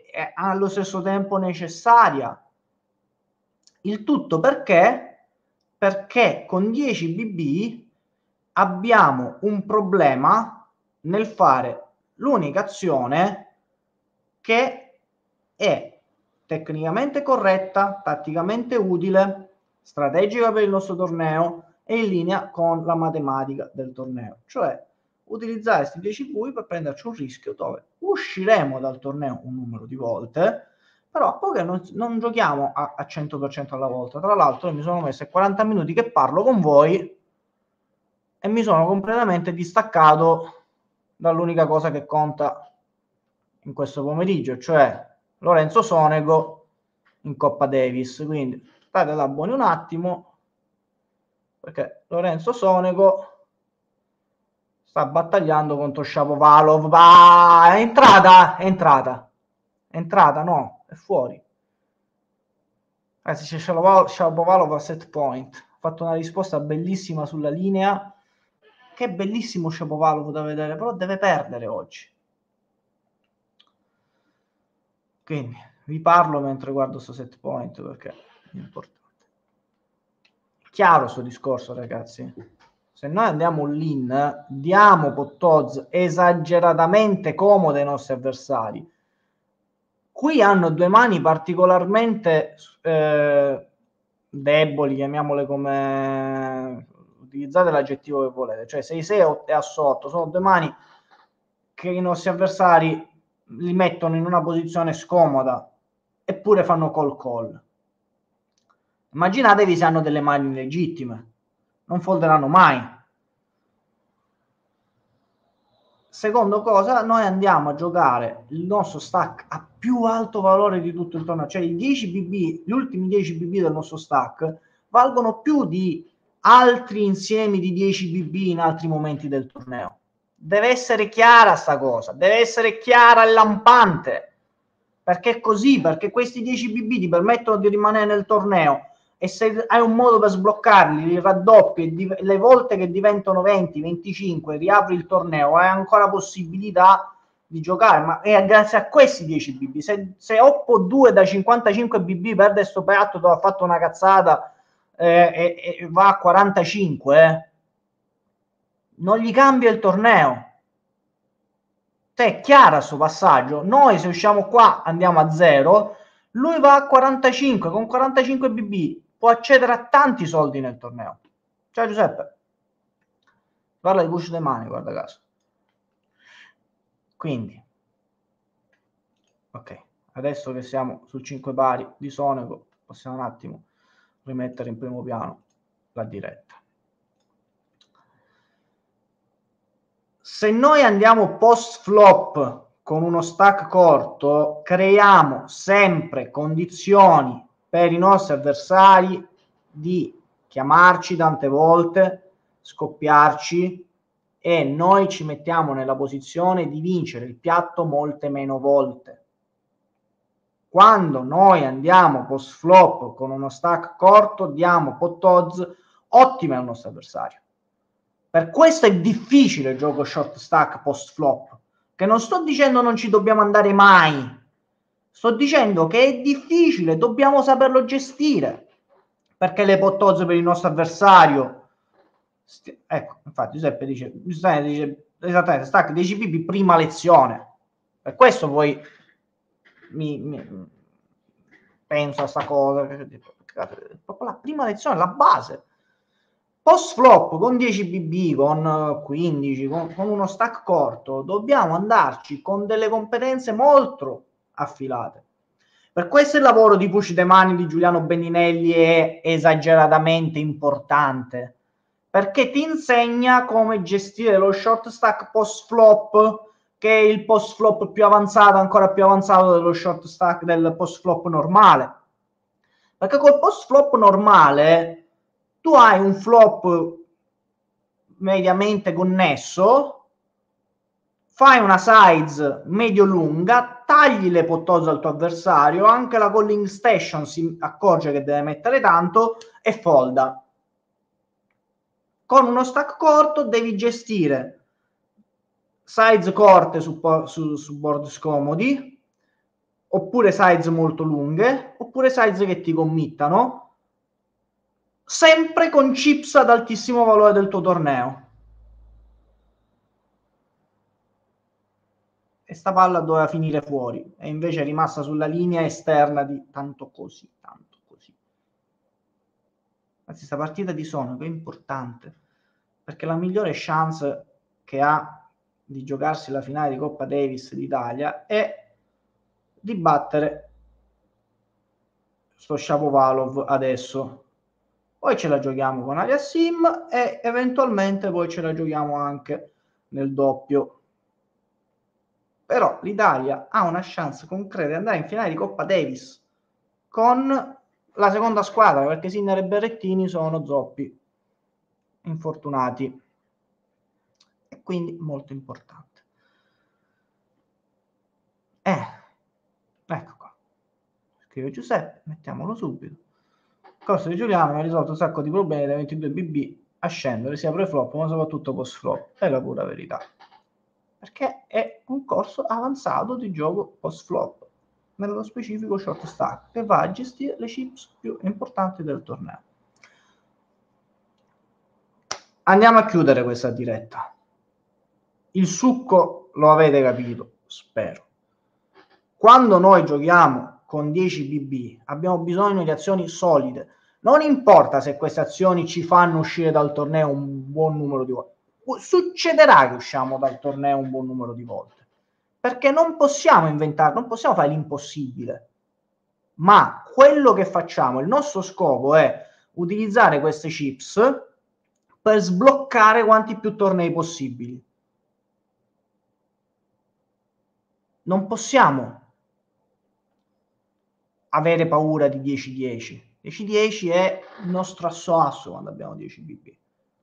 allo stesso tempo necessaria. Il tutto perché perché con 10 BB abbiamo un problema nel fare l'unica azione che è tecnicamente corretta, tatticamente utile, strategica per il nostro torneo e in linea con la matematica del torneo, cioè utilizzare questi 10 bui per prenderci un rischio dove usciremo dal torneo un numero di volte, però poiché non giochiamo a 100% alla volta. Tra l'altro mi sono messo 40 minuti che parlo con voi e mi sono completamente distaccato dall'unica cosa che conta in questo pomeriggio, cioè Lorenzo Sonego in Coppa Davis. Quindi state là buoni un attimo, perché Lorenzo Sonego sta battagliando contro Shapovalov. È entrata, no, è fuori. Ragazzi, c'è Shapovalov a set point. Ha fatto una risposta bellissima sulla linea. Che è bellissimo Shapovalov da vedere, però deve perdere oggi. Quindi vi parlo mentre guardo sto set point perché è importante. Chiaro sto discorso, ragazzi. Se noi andiamo all'in, diamo pot odds esageratamente comode ai nostri avversari. Qui hanno due mani particolarmente deboli, chiamiamole come... utilizzate l'aggettivo che volete, cioè 6-6 e asso 8 sono due mani che i nostri avversari li mettono in una posizione scomoda eppure fanno call. Immaginatevi se hanno delle mani legittime, non folderanno mai. Secondo cosa, noi andiamo a giocare il nostro stack a più alto valore di tutto il torneo, cioè i 10 BB, gli ultimi 10 BB del nostro stack valgono più di altri insiemi di 10 BB in altri momenti del torneo. Deve essere chiara sta cosa, deve essere chiara e lampante, perché è così, perché questi 10 BB ti permettono di rimanere nel torneo e se hai un modo per sbloccarli, li raddoppi e le volte che diventano 20, 25, riapri il torneo, hai ancora possibilità di giocare, ma è grazie a questi 10 BB. Se Oppo 2 da 55 BB perde sto piatto dove ha fatto una cazzata e va a 45, non gli cambia il torneo. È chiaro questo passaggio. Noi se usciamo qua andiamo a 0, lui va a 45, con 45 BB può accedere a tanti soldi nel torneo. Ciao Giuseppe, parla di push the money, guarda caso. Quindi ok, adesso che siamo sul 5 pari di Sonego possiamo un attimo rimettere in primo piano la diretta. Se noi andiamo post flop con uno stack corto, creiamo sempre condizioni per i nostri avversari di chiamarci tante volte, scoppiarci, e noi ci mettiamo nella posizione di vincere il piatto molte meno volte. Quando noi andiamo post flop con uno stack corto, diamo pot odds ottime al nostro avversario. Per questo è difficile il gioco short stack post flop, che non sto dicendo non ci dobbiamo andare mai, sto dicendo che è difficile, dobbiamo saperlo gestire, perché le pot odds per il nostro avversario, ecco, infatti Giuseppe dice esattamente stack 10 pp prima lezione, per questo poi mi penso a sta cosa, proprio la prima lezione, la base. Post flop con 10 BB, con 15, con uno stack corto, dobbiamo andarci con delle competenze molto affilate. Per questo il lavoro di Push the Money di Giuliano Beninelli è esageratamente importante, perché ti insegna come gestire lo short stack post flop, che è il post flop più avanzato, ancora più avanzato dello short stack del post flop normale. Perché col post flop normale tu hai un flop mediamente connesso, fai una size medio-lunga, tagli le pot odds al tuo avversario, anche la calling station si accorge che deve mettere tanto e folda. Con uno stack corto devi gestire size corte su board scomodi, oppure size molto lunghe, oppure size che ti committano, sempre con chips ad altissimo valore del tuo torneo. E sta palla doveva finire fuori e invece è rimasta sulla linea esterna di tanto così, tanto così. Anzi, sta partita di Sonego è importante perché la migliore chance che ha di giocarsi la finale di Coppa Davis d'Italia è di battere sto Shapovalov adesso. Poi ce la giochiamo con Aliassim e eventualmente poi ce la giochiamo anche nel doppio. Però l'Italia ha una chance concreta di andare in finale di Coppa Davis con la seconda squadra, perché Sinner e Berrettini sono zoppi infortunati e quindi molto importante. Ecco qua, scrive Giuseppe, mettiamolo subito. Il corso di Giuliano mi ha risolto un sacco di problemi dai 22 BB a scendere sia pre-flop ma soprattutto post-flop, è la pura verità, perché è un corso avanzato di gioco post-flop, nello specifico short stack, che va a gestire le chips più importanti del torneo. Andiamo a chiudere questa diretta. Il succo lo avete capito, spero. Quando noi giochiamo con 10 BB abbiamo bisogno di azioni solide. Non importa se queste azioni ci fanno uscire dal torneo un buon numero di volte. Succederà che usciamo dal torneo un buon numero di volte, perché non possiamo inventare, non possiamo fare l'impossibile. Ma quello che facciamo, il nostro scopo è utilizzare queste chips per sbloccare quanti più tornei possibili. Non possiamo avere paura di 10-10. 10-10 è il nostro asso quando abbiamo 10 BB.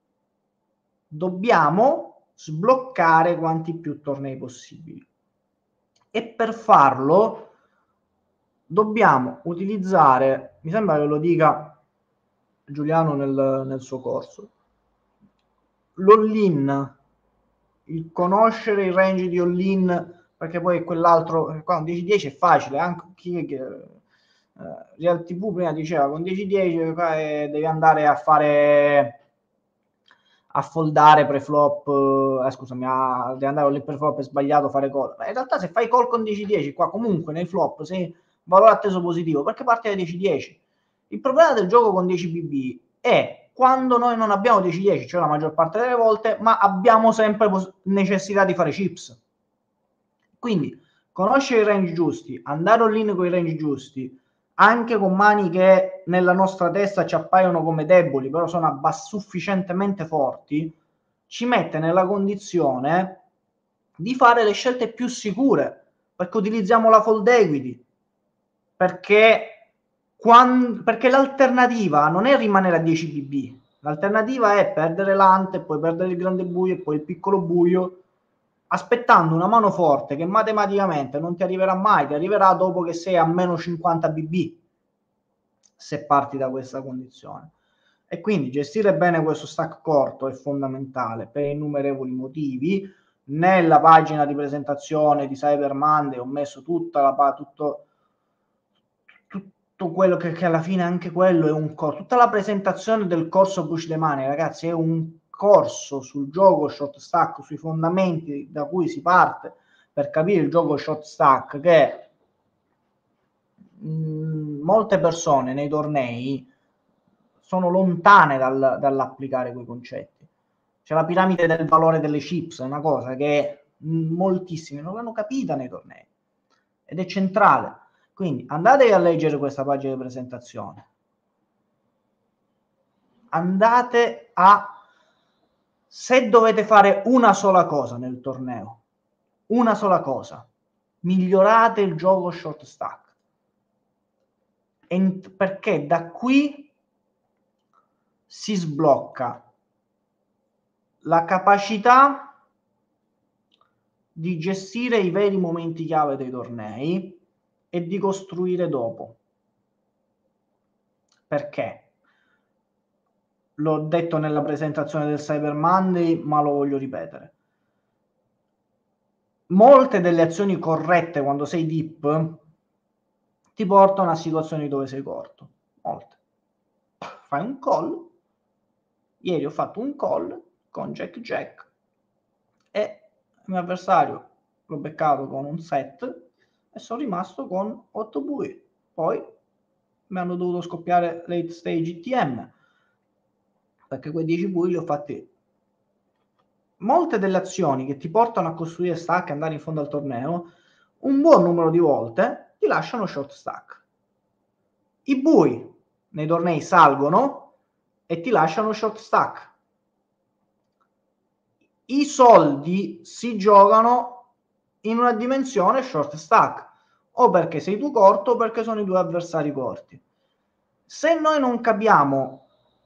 Dobbiamo sbloccare quanti più tornei possibili. E per farlo dobbiamo utilizzare, mi sembra che lo dica Giuliano nel suo corso, l'all-in, il conoscere il range di all-in, perché poi quell'altro, qua un 10-10 è facile, anche chi Real TV prima diceva con 10-10 devi andare a fare a foldare preflop, scusami, devi andare lì preflop è sbagliato fare call. Ma in realtà se fai call con 10-10 qua comunque nei flop sei valore atteso positivo perché parte da 10-10. Il problema del gioco con 10 BB è quando noi non abbiamo 10-10, cioè la maggior parte delle volte, ma abbiamo sempre necessità di fare chips. Quindi conoscere i range giusti, andare all-in con i range giusti, anche con mani che nella nostra testa ci appaiono come deboli, però sono sufficientemente forti, ci mette nella condizione di fare le scelte più sicure, perché utilizziamo la fold equity, perché l'alternativa non è rimanere a 10 BB, l'alternativa è perdere l'ante, poi perdere il grande buio e poi il piccolo buio, aspettando una mano forte che matematicamente non ti arriverà mai, ti arriverà dopo che sei a meno 50 BB, se parti da questa condizione. E quindi gestire bene questo stack corto è fondamentale per innumerevoli motivi. Nella pagina di presentazione di Cyber Monday ho messo tutto quello che alla fine anche quello è un corso, tutta la presentazione del corso Push the Money, ragazzi, è un corso sul gioco short stack, sui fondamenti da cui si parte per capire il gioco short stack, che molte persone nei tornei sono lontane dall'applicare quei concetti. C'è la piramide del valore delle chips, è una cosa che moltissimi non l'hanno capita nei tornei ed è centrale. Quindi andate a leggere questa pagina di presentazione, andate se dovete fare una sola cosa nel torneo, una sola cosa, migliorate il gioco short stack, perché da qui si sblocca la capacità di gestire i veri momenti chiave dei tornei e di costruire dopo. Perché? L'ho detto nella presentazione del Cyber Monday, ma lo voglio ripetere. Molte delle azioni corrette quando sei deep ti portano a situazioni dove sei corto. Molte. fai un call. Ieri ho fatto un call con Jack Jack e il mio avversario l'ho beccato con un set e sono rimasto con 8 bui. Poi mi hanno dovuto scoppiare late stage ITM perché quei 10 bui li ho fatti. Molte delle azioni che ti portano a costruire stack e andare in fondo al torneo, un buon numero di volte ti lasciano short stack. I bui nei tornei salgono e ti lasciano short stack. I soldi si giocano in una dimensione short stack, o perché sei tu corto o perché sono i due avversari corti. Se noi non capiamo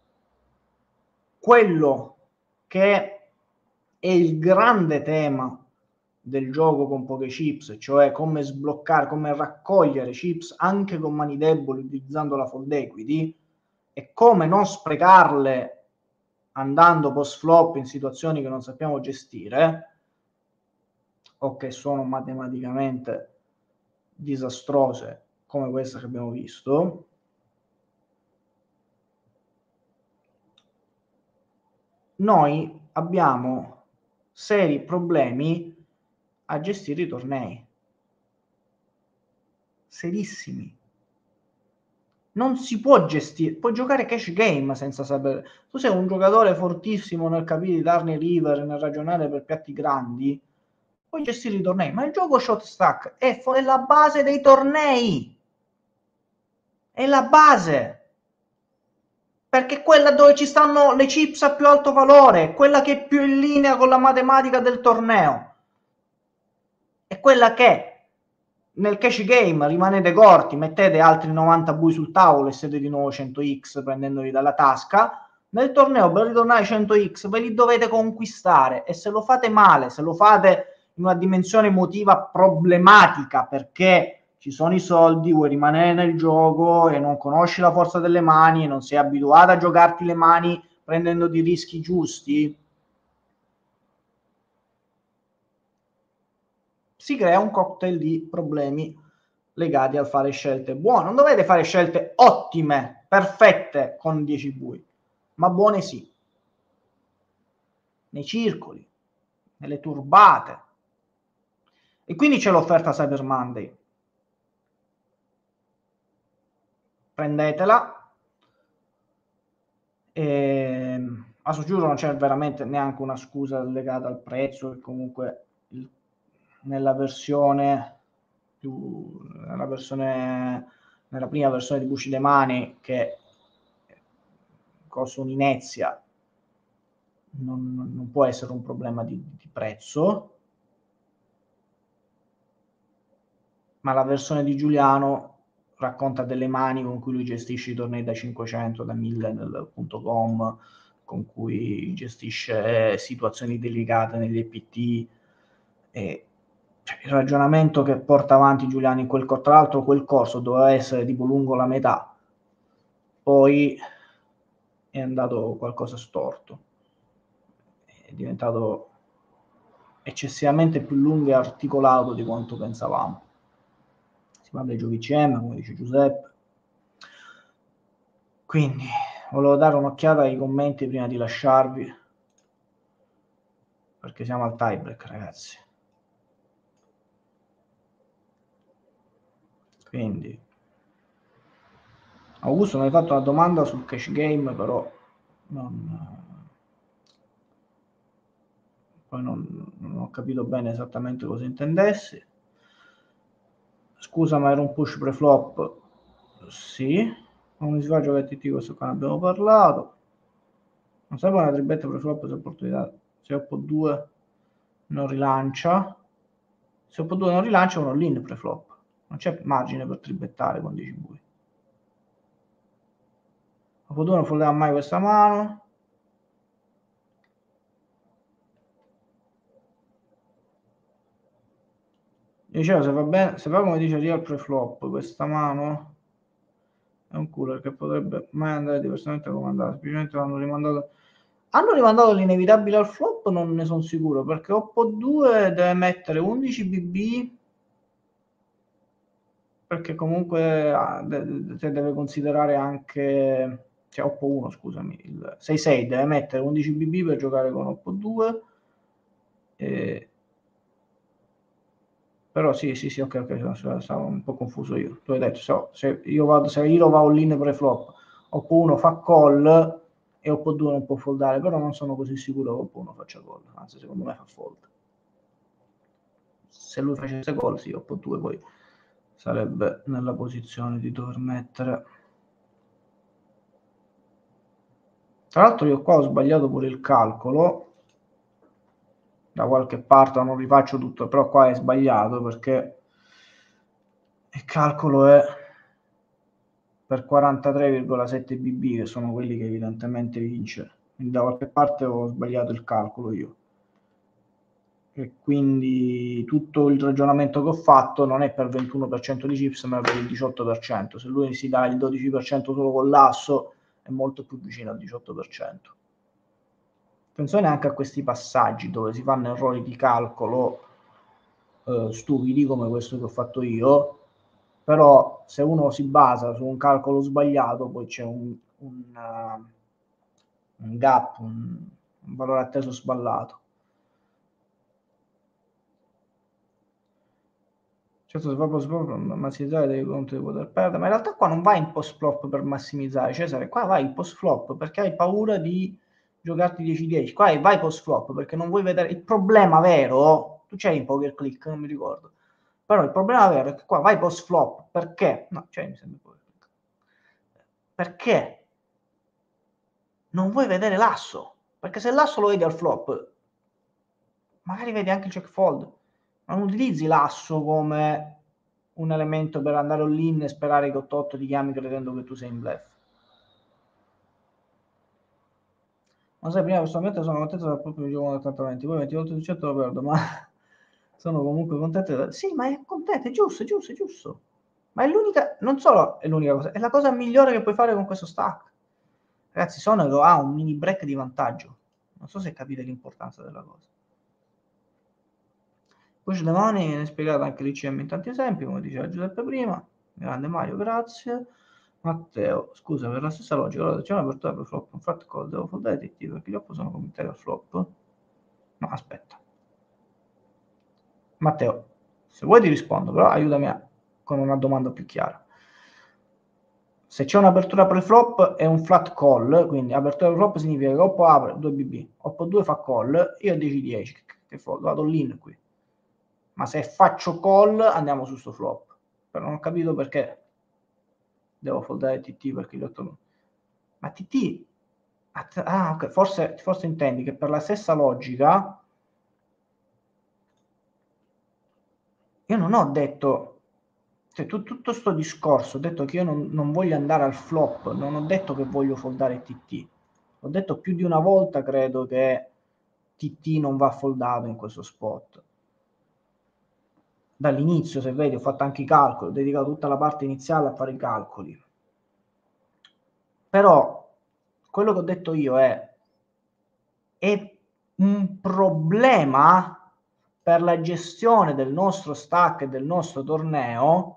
quello che è il grande tema del gioco con poche chips, cioè come sbloccare, come raccogliere chips anche con mani deboli utilizzando la fold equity e come non sprecarle andando post flop in situazioni che non sappiamo gestire o che sono matematicamente disastrose come questa che abbiamo visto, noi abbiamo seri problemi a gestire i tornei, serissimi. Non si può gestire, puoi giocare cash game senza sapere. Tu sei un giocatore fortissimo nel capire di darne river, nel ragionare per piatti grandi, puoi gestire i tornei, ma il gioco shot stack è la base dei tornei, è la base, perché è quella dove ci stanno le chips a più alto valore, quella che è più in linea con la matematica del torneo, è quella che nel cash game rimanete corti, mettete altri 90 bui sul tavolo e siete di nuovo 100x prendendoli dalla tasca. Nel torneo per ritornare 100x ve li dovete conquistare, e se lo fate male, se lo fate in una dimensione emotiva problematica perché ci sono i soldi, vuoi rimanere nel gioco e non conosci la forza delle mani e non sei abituato a giocarti le mani prendendo dei rischi giusti, si crea un cocktail di problemi legati al fare scelte buone. Non dovete fare scelte ottime, perfette con 10 bui, ma buone sì. Nei circoli, nelle turbate. E quindi c'è l'offerta Cyber Monday. Prendetela. A Soggiuro non c'è veramente neanche una scusa legata al prezzo, che comunque nella versione nella prima versione di Bushido Money, che costa un'inezia, non può essere un problema di prezzo, ma la versione di Giuliano racconta delle mani con cui lui gestisce i tornei da 500, da 1000 nel.com, con cui gestisce situazioni delicate negli EPT, e cioè, il ragionamento che porta avanti Giuliano in quel corso, tra l'altro quel corso doveva essere tipo lungo la metà, poi è andato qualcosa storto, è diventato eccessivamente più lungo e articolato di quanto pensavamo. Si parla di giochi CM, come dice Giuseppe. Quindi volevo dare un'occhiata ai commenti prima di lasciarvi, perché siamo al tiebreak, ragazzi. Quindi Augusto mi hai fatto una domanda sul cash game, però poi non ho capito bene esattamente cosa intendessi. Scusa, ma era un push pre-flop? Sì. Come si fa a giocare a TT? Questo qua ne abbiamo parlato. Non serve una tribetta pre-flop se opportunità. Se Oppo2 non rilancia. Se Oppo2 non rilancia, uno all-in pre-flop. Non c'è margine per tribettare con 10 bui. Oppo2 non foldava mai questa mano. Dicevo, se va bene, se va come dice Real pre-flop, questa mano è un cooler che potrebbe mai andare diversamente comandato. Semplicemente hanno rimandato l'inevitabile al flop, non ne sono sicuro, perché Oppo2 deve mettere 11 BB, perché comunque deve considerare anche cioè Oppo 1, scusami, il 6-6 deve mettere 11 BB per giocare con Oppo 2, però sì, ok, stavo un po' confuso io. Tu hai detto, se io va all-in pre-flop, Oppo 1 fa call e Oppo 2 non può foldare, però non sono così sicuro che Oppo 1 faccia call, anzi secondo me fa fold. Se lui facesse call, sì, Oppo 2 poi sarebbe nella posizione di dover mettere. Tra l'altro io qua ho sbagliato pure il calcolo, da qualche parte non rifaccio tutto, però qua è sbagliato perché il calcolo è per 43,7 BB, che sono quelli che evidentemente vince. Quindi da qualche parte ho sbagliato il calcolo io. E quindi tutto il ragionamento che ho fatto non è per il 21% di chips, ma per il 18%. Se lui si dà il 12% solo con l'asso, è molto più vicino al 18%. Attenzione anche a questi passaggi dove si fanno errori di calcolo stupidi come questo che ho fatto io, però se uno si basa su un calcolo sbagliato poi c'è un gap, un valore atteso sballato. Certo, se va post flop per massimizzare dei conti di poter perdere, ma in realtà qua non vai in post flop per massimizzare, Cesare, qua vai in post flop perché hai paura di giocarti 10-10, qua vai post flop perché non vuoi vedere il problema vero, tu c'hai in poker click, non mi ricordo, però il problema vero è che qua vai post flop perché, no, cioè mi sembra poker click, perché non vuoi vedere l'asso, perché se l'asso lo vedi al flop, magari vedi anche il check fold, ma non utilizzi l'asso come un elemento per andare all-in e sperare che 8-8 ti chiami credendo che tu sei in bluff. Ma sai, prima personalmente sono contento del proprio gioco del trattamento, poi 20 volte su 100 lo perdo, ma sono comunque contento. Sì, ma è contento, è giusto, è giusto, è giusto. Ma è l'unica, non solo è l'unica cosa, è la cosa migliore che puoi fare con questo stack. Ragazzi, Sonego ha un mini break di vantaggio. Non so se capite l'importanza della cosa. Push the money viene spiegato anche l'ICM in tanti esempi, come diceva Giuseppe prima. Grande Mario, grazie. Matteo, scusa, per la stessa logica, allora c'è un'apertura per flop, un fat call, devo foldare TT perché gli oppo sono commentari al flop? No, aspetta. Matteo, se vuoi ti rispondo, però aiutami con una domanda più chiara. Se c'è un'apertura pre-flop è un flat call, quindi apertura pre-flop significa che Oppo apre 2 BB, Oppo 2 fa call, io 10-10, che fold, vado all'in qui. Ma se faccio call andiamo su sto flop. Però non ho capito perché devo foldare TT perché gli 8... Ma TT... Ah, ok, forse intendi che per la stessa logica io non ho detto... Cioè, tutto sto discorso ho detto che io non voglio andare al flop, non ho detto che voglio foldare TT. Ho detto più di una volta, credo, che TT non va foldato in questo spot. Dall'inizio, se vedi, ho fatto anche i calcoli, ho dedicato tutta la parte iniziale a fare i calcoli. Però quello che ho detto io è un problema per la gestione del nostro stack e del nostro torneo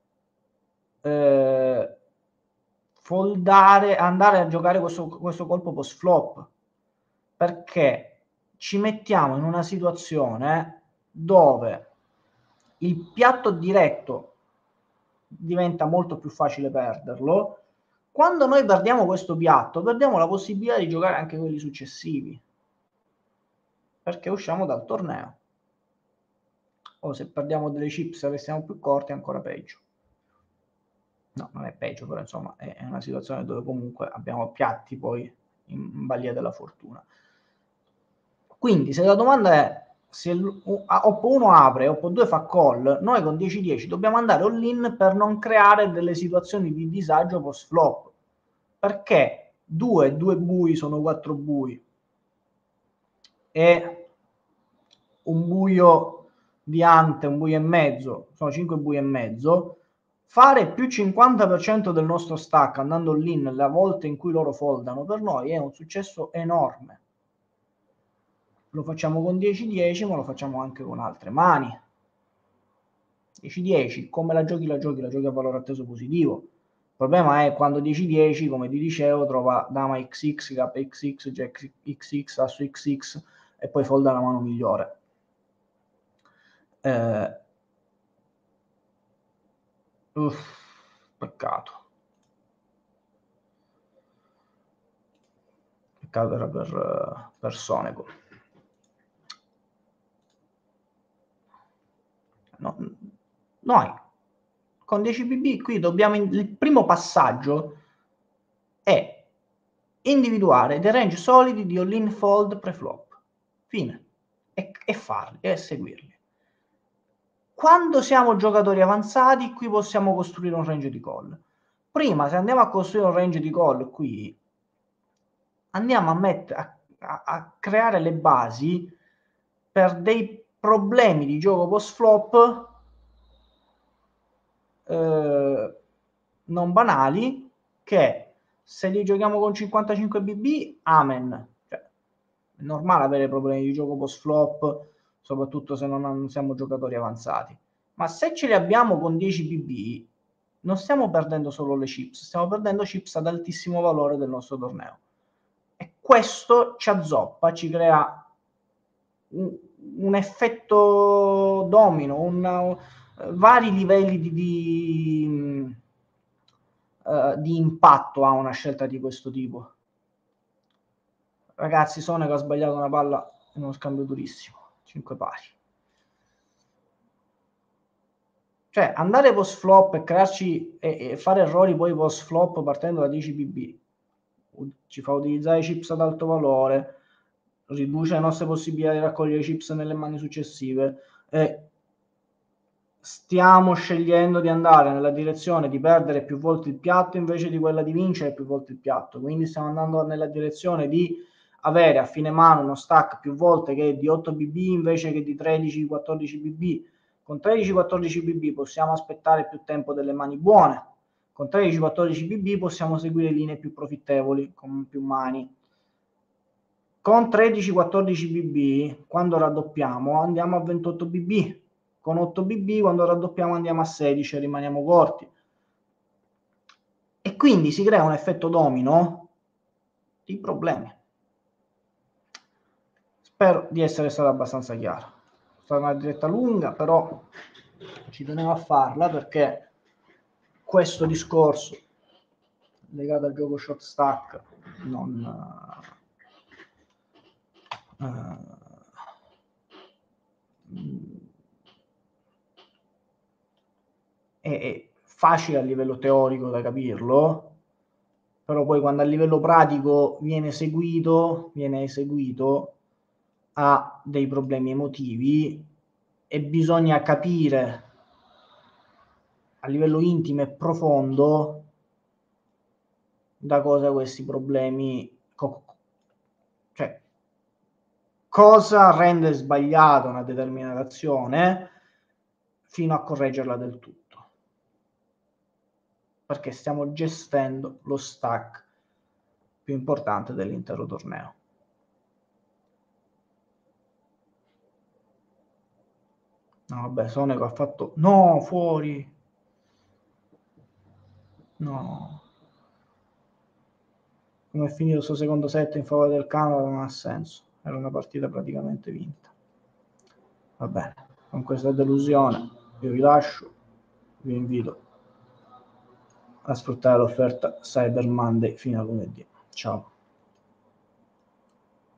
foldare, andare a giocare questo colpo post flop, perché ci mettiamo in una situazione dove il piatto diretto diventa molto più facile perderlo. Quando noi perdiamo questo piatto, perdiamo la possibilità di giocare anche quelli successivi, perché usciamo dal torneo. O se perdiamo delle chips e restiamo più corti, ancora peggio. No, non è peggio, però insomma è una situazione dove comunque abbiamo piatti poi in balia della fortuna. Quindi se la domanda è se Oppo 1 apre e Oppo 2 fa call, noi con 10-10 dobbiamo andare all-in per non creare delle situazioni di disagio post flop, perché 2 bui sono 4 bui e un buio di ante, un buio e mezzo, sono 5 bui e mezzo, fare più 50% del nostro stack andando all'in la volta in cui loro foldano per noi è un successo enorme. Lo facciamo con 10-10, ma lo facciamo anche con altre mani. 10-10, come la giochi a valore atteso positivo. problema è quando 10-10, come ti dicevo, trova dama XX, KXX, Jack XX, asso XX e poi folda la mano migliore. Peccato. Peccato era per Sonego. No, noi con 10 bb qui dobbiamo il primo passaggio è individuare dei range solidi di all-in fold preflop, fine, e farli e seguirli. Quando siamo giocatori avanzati qui possiamo costruire un range di call. Prima, se andiamo a costruire un range di call qui, andiamo a creare le basi per dei problemi di gioco post flop non banali, che se li giochiamo con 55 bb, amen. Cioè, è normale avere problemi di gioco post flop, soprattutto se non siamo giocatori avanzati. Ma se ce li abbiamo con 10 bb, non stiamo perdendo solo le chips, stiamo perdendo chips ad altissimo valore del nostro torneo. E questo ci azzoppa, ci crea un effetto domino, vari livelli di impatto ha una scelta di questo tipo. Ragazzi, Sonego ha sbagliato una palla in uno scambio durissimo, 5 pari. Cioè, andare post flop e crearci e fare errori poi post flop partendo da 10 bb ci fa utilizzare chips ad alto valore, riduce le nostre possibilità di raccogliere chips nelle mani successive. Stiamo scegliendo di andare nella direzione di perdere più volte il piatto invece di quella di vincere più volte il piatto, quindi stiamo andando nella direzione di avere a fine mano uno stack più volte che di 8 bb invece che di 13-14 bb. Con 13-14 bb possiamo aspettare più tempo delle mani buone, con 13-14 bb possiamo seguire linee più profittevoli con più mani. Con 13-14 bb quando raddoppiamo andiamo a 28 bb, con 8 bb quando raddoppiamo andiamo a 16 e rimaniamo corti, e quindi si crea un effetto domino di problemi. Spero di essere stato abbastanza chiaro. È stata una diretta lunga, però ci tenevo a farla perché questo discorso legato al gioco short stack è facile a livello teorico da capirlo, però poi quando a livello pratico viene eseguito ha dei problemi emotivi e bisogna capire a livello intimo e profondo da cosa questi problemi, cioè cosa rende sbagliata una determinata azione fino a correggerla del tutto, perché stiamo gestendo lo stack più importante dell'intero torneo. No, vabbè, Sonego ha fatto... No, fuori! No. Come è finito il suo secondo set in favore del Canada non ha senso. Era una partita praticamente vinta. Va bene, con questa delusione vi lascio, vi invito a sfruttare l'offerta Cyber Monday fino a lunedì. Ciao.